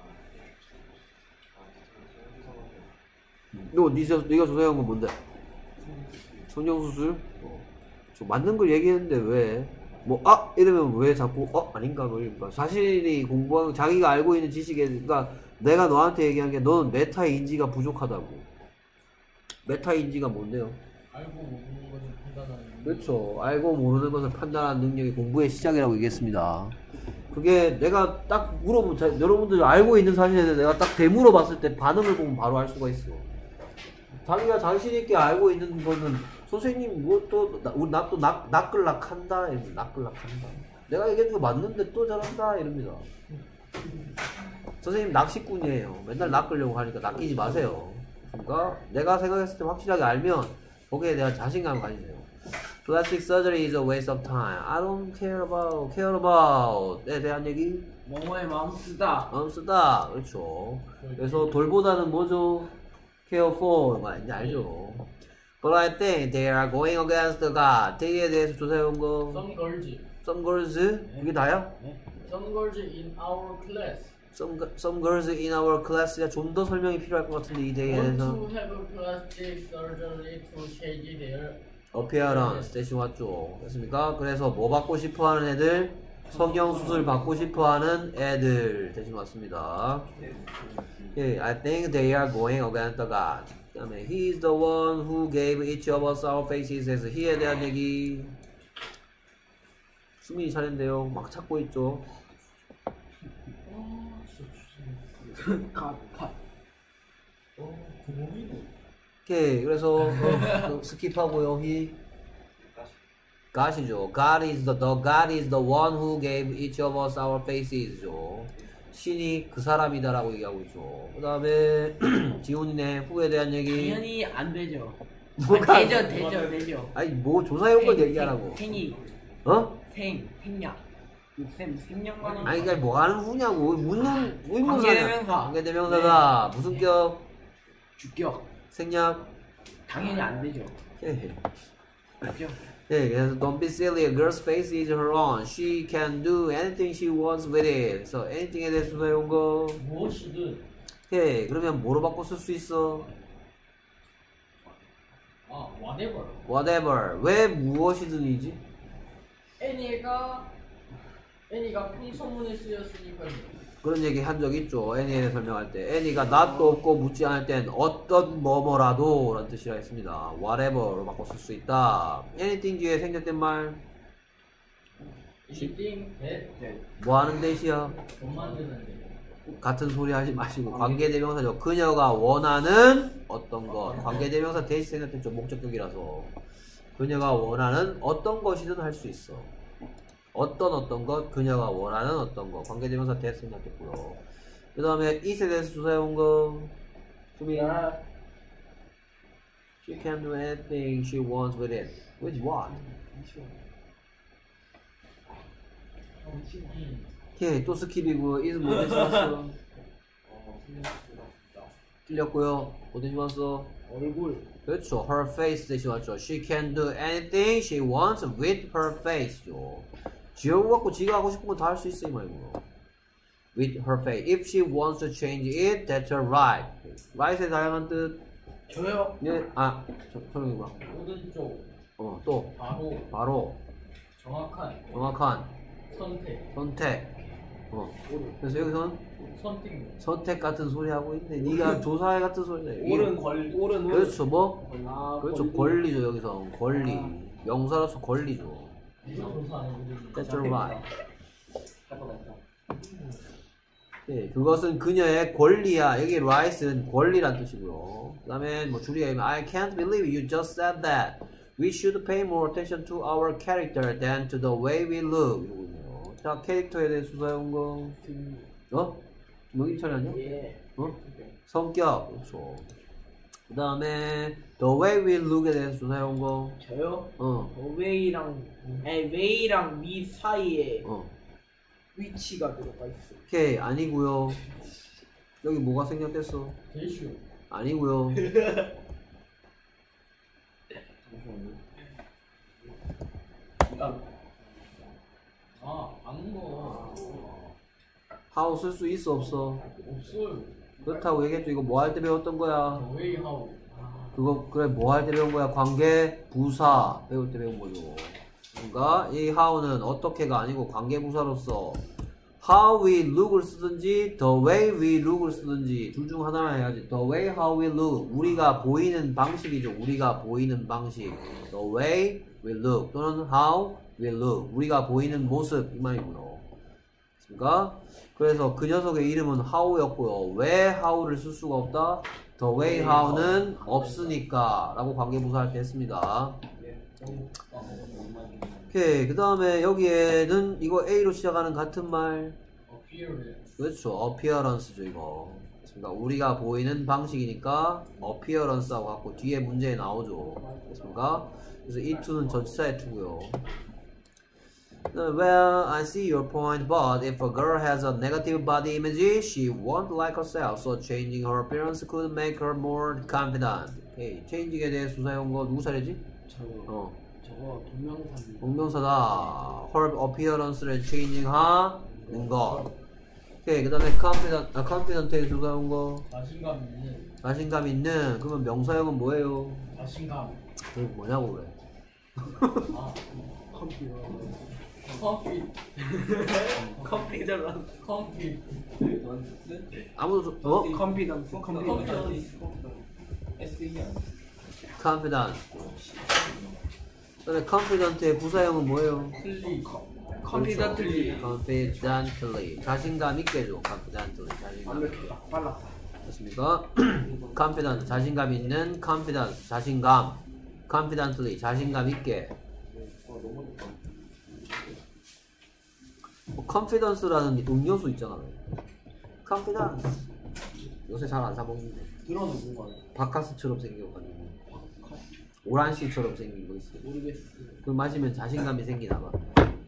너 니가, 니가 조사해온 건 뭔데? 성형수술? 어. 저 맞는 걸 얘기했는데 왜? 뭐, 아! 이러면 왜 자꾸, 어? 아닌가? 뭐, 이러니까. 자신이 공부한, 자기가 알고 있는 지식에, 그러니까 내가 너한테 얘기한 게 너는 메타 인지가 부족하다고. 메타 인지가 뭔데요? 알고 모르는 것을 판단하는. 그렇죠. 알고 모르는 것을 판단하는 능력이 공부의 시작이라고 얘기했습니다. 그게 내가 딱 물어보면, 자, 여러분들 알고 있는 사실에 대해서 내가 딱 되물어봤을 때 반응을 보면 바로 알 수가 있어. 자기가 자신있게 알고 있는 거는 선생님 뭐또 나 또 낙글락한다 이러면 낙글락한다. 내가 얘기한 거 맞는데 또 저런다 이럽니다. 선생님 낚시꾼이에요. 맨날 낚으려고 하니까 낚이지 마세요. 그러니까 내가 생각했을 때 확실하게 알면 거기에 대한 자신감을 가지세요. Plastic surgery is a waste of time. I don't care about, care about에 대한 얘기. 뭐뭐에 마음 쓰다. 마음 쓰다. 그렇죠. 그래서 돌보다는 뭐죠? care for. 이제 알죠. But I think they are going against God. the에 대해서 조사해온 거. Some girls. Some girls? 이게 다야? Some girls in our class Some, some girls in our class가 좀 더 설명이 필요할 것 같은데 이 대에 want 대해서. to have plastic surgery to change their appearance 대신 왔죠. 됐습니까? 그래서 뭐 받고 싶어 하는 애들? 성형수술 받고 싶어 하는 애들 대신 왔습니다. Okay, I think they are going against God. 그 다음에 He is the one who gave each of us our faces 에서 He에 대한 얘기. 수민이 차례인데요. 막 찾고 있죠. 갓, 갓. 오케이, 그래서 어, 스킵하고요. He God이죠. God is the, the God is the one who gave each of us our faces죠. 신이 그 사람이다라고 얘기하고 있죠. 그 다음에 지훈이네 후에 대한 얘기. 당연히 안 되죠. 뭐가 아, 되죠, 되죠, 되죠. 아니 뭐 조사해온 건 얘기하라고. 생이, 어? 생, 생략. 생, 생략만. 아니 그러니까 뭐 하는 후냐고. 묻는 의문사냐. 관계대명사. 관계대명사다. 무슨 격? 주격. 생략. 당연히 안 되죠. 예. 맞죠? 예, 그래서 don't be silly. A girl's face is her own. She can do anything she wants with it. 그래서 anything에 대해서 조사해온 거. 무엇이든. 예, 그러면 뭐로 바꿔 쓸 수 있어? 아, whatever. Whatever. 왜 무엇이든이지? 애니가 애니가 평소문에 쓰였으니까요. 그런 얘기 한 적 있죠. 애니에 설명할 때. 애니가 낫도 없고 묻지 않을 땐 어떤 뭐뭐라도 라는 뜻이라 했습니다. whatever로 바꿔 쓸 수 있다. anything 뒤에 생략된 말. Anything that 뭐 하는 대시야? 돈 만드는데. 같은 소리 하지 마시고 관계대명사죠. 그녀가 원하는 어떤 것. 관계대명사 대시 생략됐죠. 목적격이라서. 그녀가 원하는 어떤 것이든 할 수 있어. 어떤 어떤 것, 그녀가 원하는 어떤 것. 관계대명사 대시 생략됐고요. 그 다음에 it에 대해서 조사해온 거. 수미. She can do anything she wants with it. With what? 오케이, 또 스킵이고 it은 뭐 대신 왔어? 틀렸고요. 뭐 대신 왔어? 얼굴. 그렇죠. her face 대신 왔죠. She can do anything she wants with her face죠. 지어고 갖고 지가 하고 싶은 거 다 할 수 있어 이 말이고요. With her face. If she wants to change it, that's her right. right의 다양한 뜻. 저요. 네, 아, 저, 설명해 봐. 오른쪽 어, 또 바로 바로 정확한 정확한 선택. 선택. 어. 그래서 여기서는 선택. 선택 같은 소리 하고 있는데 네가 조사해 같은 소리네. 옳은 권, 옳은 은. 그렇죠. 뭐? 아, 그렇죠. 권리. 권리죠. 여기서 권리. 명사로서 권리죠. 조사하는 That's right. 네, 그것은 그녀의 권리야. 여기 right은 권리란 뜻이고요. 그 다음에 뭐 줄이가 I can't believe you just said that. We should pay more attention to our character than to the way we look. 이러고 있네요. 자, 캐릭터에 대해 수사해온 거. 어? 명인철이 아니야? 예. 어? 성격. 그렇죠. 그 다음에 the way we look에 대해서 조사해온 거. 저요? 어. 어, 웨이랑 아니 웨이랑 미 사이에 어. 위치가 들어가 있어. 오케이. 아니고요. 여기 뭐가 생략됐어? 대슈. 아니고요. 아, 악모. how 쓸 수 있어 없어? 없어요. 그렇다고 얘기했죠. 이거 뭐 할 때 배웠던 거야? 웨이 하우. 아, 그거 그래 뭐 할 때 배운 거야? 관계 부사 배울 때 배운 거죠. 그러니까 이 how는 어떻게가 아니고 관계 부사로서 how we look을 쓰든지 the way we look을 쓰든지 둘 중 하나만 해야지. the way how we look 우리가 보이는 방식이죠. 우리가 보이는 방식 the way we look 또는 how we look 우리가 보이는 모습 이 말이고요. 그러니까 그래서 그 녀석의 이름은 how였고요. 왜 how를 쓸 수가 없다? the way how는 없으니까 라고 관계부사할 때 했습니다. 오케이. 그 다음에 여기에는 이거 A로 시작하는 같은 말 appearance. 그렇죠. appearance죠 이거. 그러니까 우리가 보이는 방식이니까 appearance하고 갖고 뒤에 문제에 나오죠. 그렇습니까? 그래서 이 to는 전치사의 to고요. Well, I see your point, but if a girl has a negative body image, she won't like herself. So changing her appearance could make her more confident. 오케이. changing에 대해 수사해온 거 누구 차례지? 저요. 어. 저거 동명사입니다. 동명사다. her appearance를 changing 하는 거. 오케이. 그 다음에 confident, 아, confident에 수사해온 거. 자신감 있는. 자신감 있는. 그러면 명사형은 뭐예요? 자신감. 그게 뭐냐고 그래. 아, 컴퓨터. 컴피. 컴퓨터랑 컴피. 아무도 소- 어? 컴피던스. 컴피던스. 에스 이 아니야? confidence. 그다음에 confident의 부사형은 뭐예요? 틀리. 컴피던틀리. confidently. 자신감 있게죠. confidently. 자신감 있게. 빨라. 됐습니까? confident. 자신감 있는 confidence. 자신감. confidently. 자신감 있게. 뭐 confidence라는 음료수 있잖아. confidence. 요새 잘 안 사 먹는데. 들어는 뭔가 바카스처럼 생겨가지고 오란씨처럼 생긴 거 있어요. 모르겠어. 그거 마시면 자신감이 생기나 봐.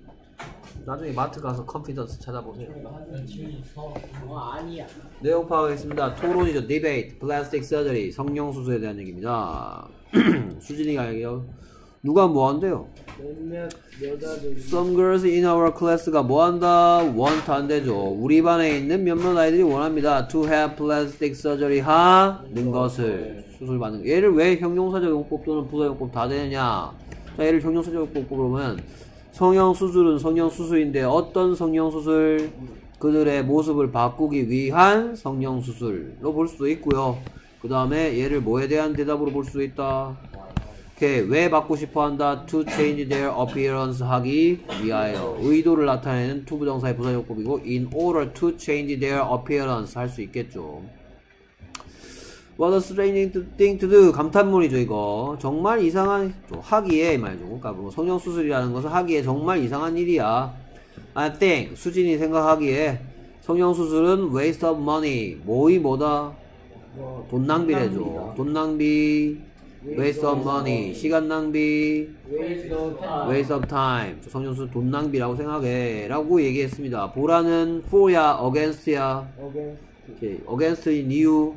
나중에 마트 가서 컨피던스 찾아보세요. 며칠 서. 어 아니야. 내용 파악하겠습니다. 토론이죠. 디베이트, 플라스틱 서저리, 성형수술에 대한 얘기입니다. 수진이가 얘기해요. 누가 뭐 한대요? 몇몇 여자들이 Some girls in our class가 뭐 한다? want 한대죠. 우리 반에 있는 몇몇 아이들이 원합니다. To have plastic surgery 하는 것을 수술 받는 거. 얘를 왜 형용사적 용법 또는 부사용법 다 되느냐? 자, 얘를 형용사적 용법 보면 성형수술은 성형수술인데 어떤 성형수술? 그들의 모습을 바꾸기 위한 성형수술로 볼 수도 있고요. 그 다음에 얘를 뭐에 대한 대답으로 볼 수도 있다. 오케이. 왜 받고 싶어 한다? To change their appearance 하기 위하여. 의도를 나타내는 to 부정사의 부사용법이고 in order to change their appearance 할 수 있겠죠. What a strange thing to do. 감탄문이죠 이거. 정말 이상한 하기에 말이죠. 그러니까 뭐 성형수술이라는 것은 하기에 정말 이상한 일이야. I think 수진이 생각하기에 성형수술은 waste of money. 뭐이 뭐다? 뭐 돈 낭비래죠. 돈 낭비. waste of money. 시간 낭비. waste of time. waste of time. 성형수술 돈 낭비라고 생각해. 라고 얘기했습니다. 보라는 for야 against야. against. 오케이. against인 이유.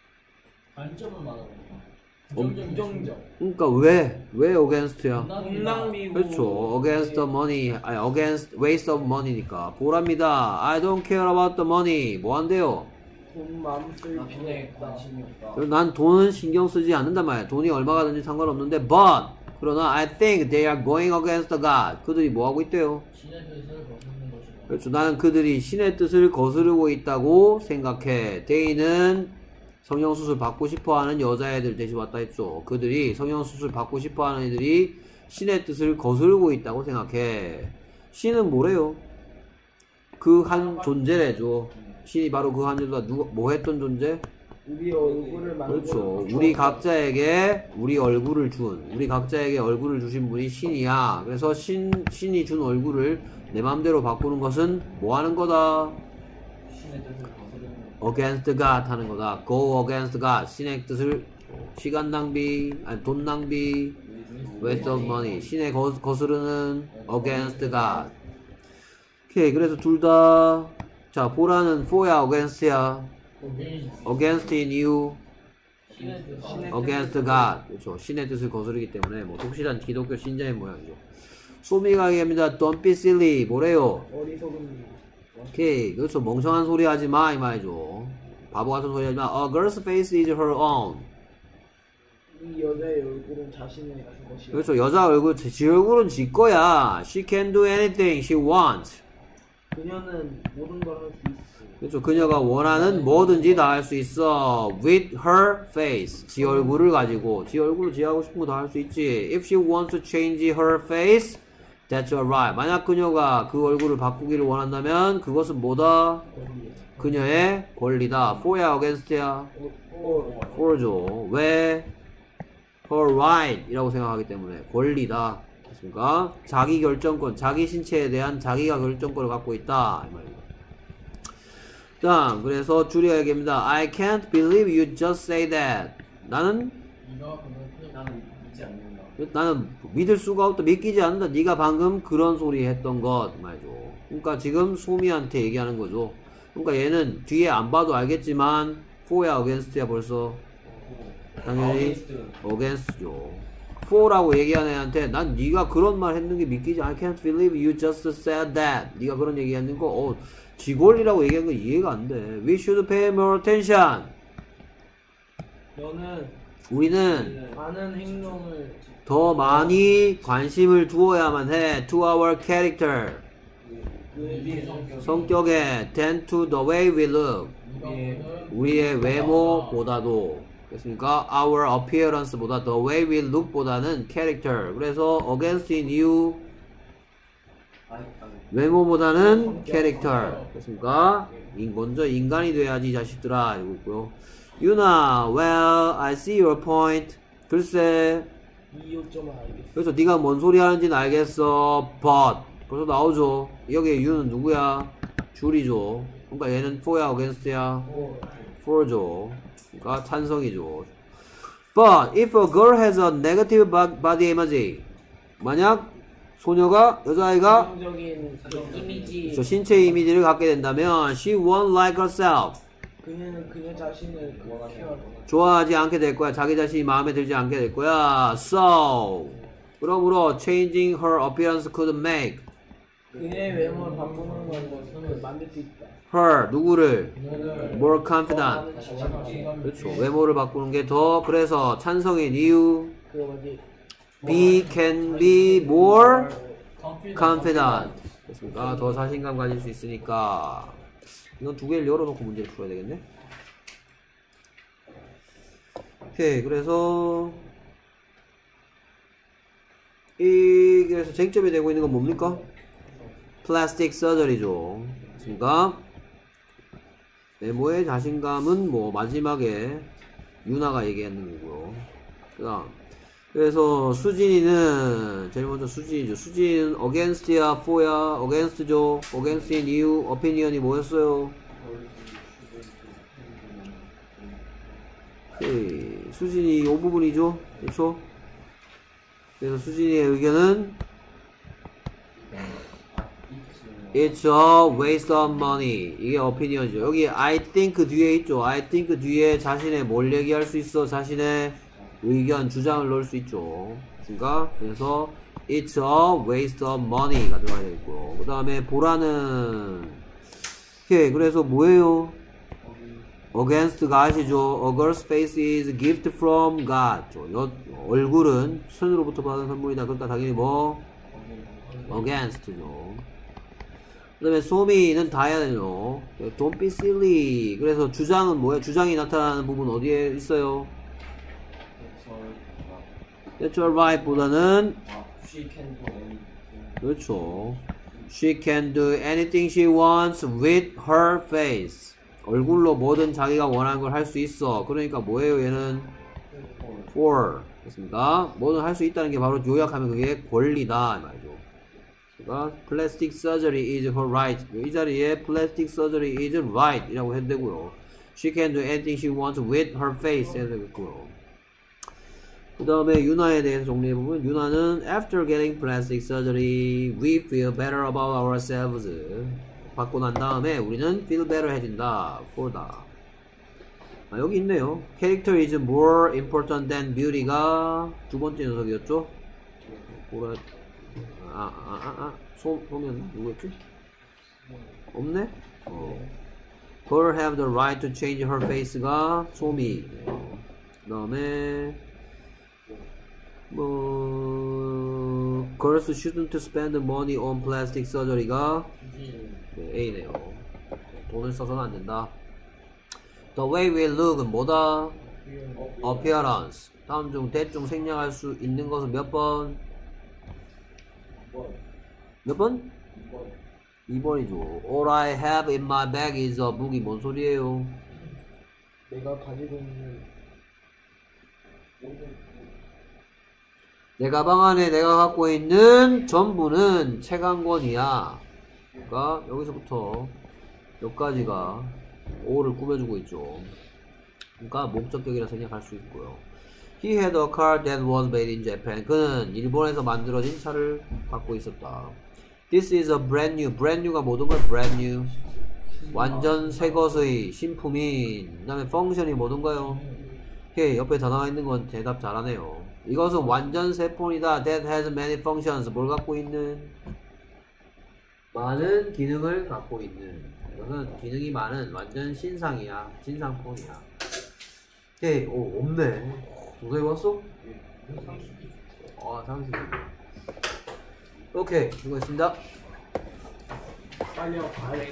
단점을 말하는 어, 부정적. 그러니까 왜? 왜 against야? 돈 낭비고. 그렇죠. against the money. 아니 against waste of money니까. 보랍니다. I don't care about the money. 뭐 한대요? 돈 마음 쓸 필요 돈에 없다. 관심이 없다. 그리고 난 돈은 신경 쓰지 않는단 말이야. 돈이 얼마가 든지 상관없는데 but 그러나 I think they are going against God. 그들이 뭐 하고 있대요? 신의 뜻을 거스르는 것이다. 그렇죠. 나는 그들이 신의 뜻을 거스르고 있다고 생각해. They는 성형수술 받고 싶어하는 여자애들 대신 왔다 했죠. 그들이 성형수술 받고 싶어하는 애들이 신의 뜻을 거스르고 있다고 생각해. 신은 뭐래요? 그 한 존재래죠. 신이 바로 그 한 존재가 누가 뭐 했던 존재? 우리 얼굴을 만들어. 그렇죠. 우리 각자에게 우리 얼굴을 준, 우리 각자에게 얼굴을 주신 분이 신이야. 그래서 신, 신이 준 얼굴을 내 맘대로 바꾸는 것은 뭐 하는 거다? 신의 뜻을 거스르는 against God 하는 거다. go against God. 신의 뜻을 시간 낭비, 아니 돈 낭비, waste of money. 신의 거, 거스르는 against God. 오케이. 그래서 둘 다, 자, 보라는 for야, against야. against in you, 신의 뜻. against God. 그렇죠. 신의 뜻을 거스르기 때문에 뭐 독실한 기독교 신자의 모양이죠. 소미가 얘기합니다. Don't be silly. 뭐래요? 어리석은. 오케이. 그렇죠. 멍청한 소리 하지 마 이 말이죠. 바보 같은 소리 하지 마. A girl's face is her own. 이 여자의 얼굴은 자신의 것이야. 그렇죠. 여자 얼굴, 지 얼굴은 지 거야. She can do anything she wants. 그녀는 모든 걸 할 수 있어. 그렇죠. 그녀가 원하는 뭐든지 다 할 수 있어. With her face. 지 얼굴을 가지고. 지 얼굴로 지 하고 싶은 거 다 할 수 있지. If she wants to change her face, that's alright. 만약 그녀가 그 얼굴을 바꾸기를 원한다면 그것은 뭐다? 그녀의 권리다. for야, against야? for죠. 왜? her right 이라고 생각하기 때문에 권리다. 됐습니까? 자기 결정권, 자기 신체에 대한 자기가 결정권을 갖고 있다. 이 말입니다. 다음, 그래서 주리가 얘기합니다. I can't believe you just say that. 나는 네가 그렇게 나는 믿지 않는다. 나는 믿을 수가 없다. 믿기지 않는다. 네가 방금 그런 소리 했던 것 말이죠. 그러니까 지금 소미한테 얘기하는 거죠. 그러니까 얘는 뒤에 안 봐도 알겠지만 for야 against야 벌써 당연히 against죠. for라고 얘기하는 애한테 난 네가 그런 말 했는 게 믿기지. I can't believe you just said that. 네가 그런 얘기했는 거 어, 지골이라고 얘기한 거 이해가 안 돼. We should pay more attention. 너는 우리는 많은 행동을 더 많이 관심을 두어야만 해. To our character. 우리의 성격, 성격에 than to the way we look. 우리의 우리의 외모보다도 그렇습니까? Our appearance보다 the way we look보다는 character. 그래서 against in you 아니, 아니. 외모보다는 character. 그렇습니까? 인, 먼저 인간이 돼야지 이 자식들아. 이러고 있고요. 유나, well, I see your point. 글쎄, 이 요점을 알겠어. 그래서 네가 뭔 소리 하는지는 알겠어. But 벌써 나오죠. 여기에 유는 누구야? 줄이죠. 그러니까 얘는 for야 against야? for죠. 그러니까 찬성이죠. But if a girl has a negative body image, 만약 소녀가 여자아이가 긍정적인 그 이미지. 저 신체 이미지를 갖게 된다면 she won't like herself. 그녀는 그녀 자신을 케어. 좋아하지 않게 될 거야. 자기 자신이 마음에 들지 않게 될 거야. So 그러므로 changing her appearance could make 그녀의 외모를 바꾸는 것은 만들 수 있다. her 누구를 more 더 confident. 많은 자신감. 그렇죠. 외모를 바꾸는 게 더 그래서 찬성인 이유 그 뭐지? be can be more confident. 됐습니까? 더 자신감 가질 수 있으니까 이건 두 개를 열어놓고 문제를 풀어야 되겠네. 오케이. 그래서 이 그래서 쟁점이 되고 있는 건 뭡니까? 플라스틱 서저리죠. 됐습니까? 외모의 자신감은 뭐 마지막에 유나가 얘기하는 거고요. 그 다음 그래서 수진이는 제일 먼저 수진이죠. 수진은 against야 for야 against죠. against in you opinion이 뭐였어요? 오케이. 수진이 이 부분이죠. 그렇죠? 그래서 수진이의 의견은 It's a waste of money. 이게 opinion이죠. 여기 I think 뒤에 있죠. I think 뒤에 자신의 뭘 얘기할 수 있어? 자신의 의견, 주장을 넣을 수 있죠. 그러니까 그래서 It's a waste of money가 들어가야 되겠고요. 그 다음에 보라는 오케이. 그래서 뭐예요? Against가 아시죠? A girl's face is a gift from God. 여, 얼굴은 선으로부터 받은 선물이다. 그러니까 당연히 뭐? Against죠. 그 다음에 소미는 다 해야 되죠. Don't be silly. 그래서 주장은 뭐예요? 주장이 나타나는 부분 어디에 있어요? That's alright 보다는 She can do anything. 그렇죠. She can do anything she wants with her face. 얼굴로 뭐든 자기가 원하는 걸 할 수 있어. 그러니까 뭐예요 얘는? for 됐습니까? 뭐든 할 수 있다는 게 바로 요약하면 그게 권리다 이 말이죠. 그러니까 plastic surgery is her right. 이 자리에 plastic surgery is right 이라고 해도 되고요. She can do anything she wants with her face 해도 되겠고요. 그 다음에 유나에 대해서 정리해보면 유나는 after getting plastic surgery we feel better about ourselves. 받고 난 다음에 우리는 feel better 해진다. for다. 아, 여기 있네요. Character is more important than beauty가 두 번째 녀석이었죠. 보라. 아, 아, 아, 아. 소, 소면 누구였지? 없네? 어. Girl have the right to change her face가 소미. 그 다음에 뭐 girls shouldn't spend money on plastic surgery가 네, A네요. 돈을 써서는 안 된다. The way we look은 뭐다? appearance. 다음 중 대충 생략할 수 있는 것은 몇 번? 몇 번? 이 번이죠. All I have in my bag is a book이 뭔 소리예요? 내가 가지고 있는 내 가방 안에 내가 갖고 있는 전부는 책 한 권이야. 그러니까 여기서부터 여기까지가 O를 꾸며주고 있죠. 그러니까 목적격이라 생각할 수 있고요. He had a car that was made in Japan. 그는 일본에서 만들어진 차를 갖고 있었다. This is a brand new. brand new가 모든 걸 brand new. 완전 새 것의 신품인. 그 다음에 function이 뭐던가요? 오케이, 옆에 다 나와 있는 건 대답 잘하네요. 이것은 완전 새 폰이다. That has many functions. 뭘 갖고 있는? 많은 기능을 갖고 있는. 이것은 기능이 많은 완전 신상이야. 신상폰이야. 오케이, 오, 없네. 도저히 왔어? 아, 삼십. 오케이, 수고했습니다. 빨리 와.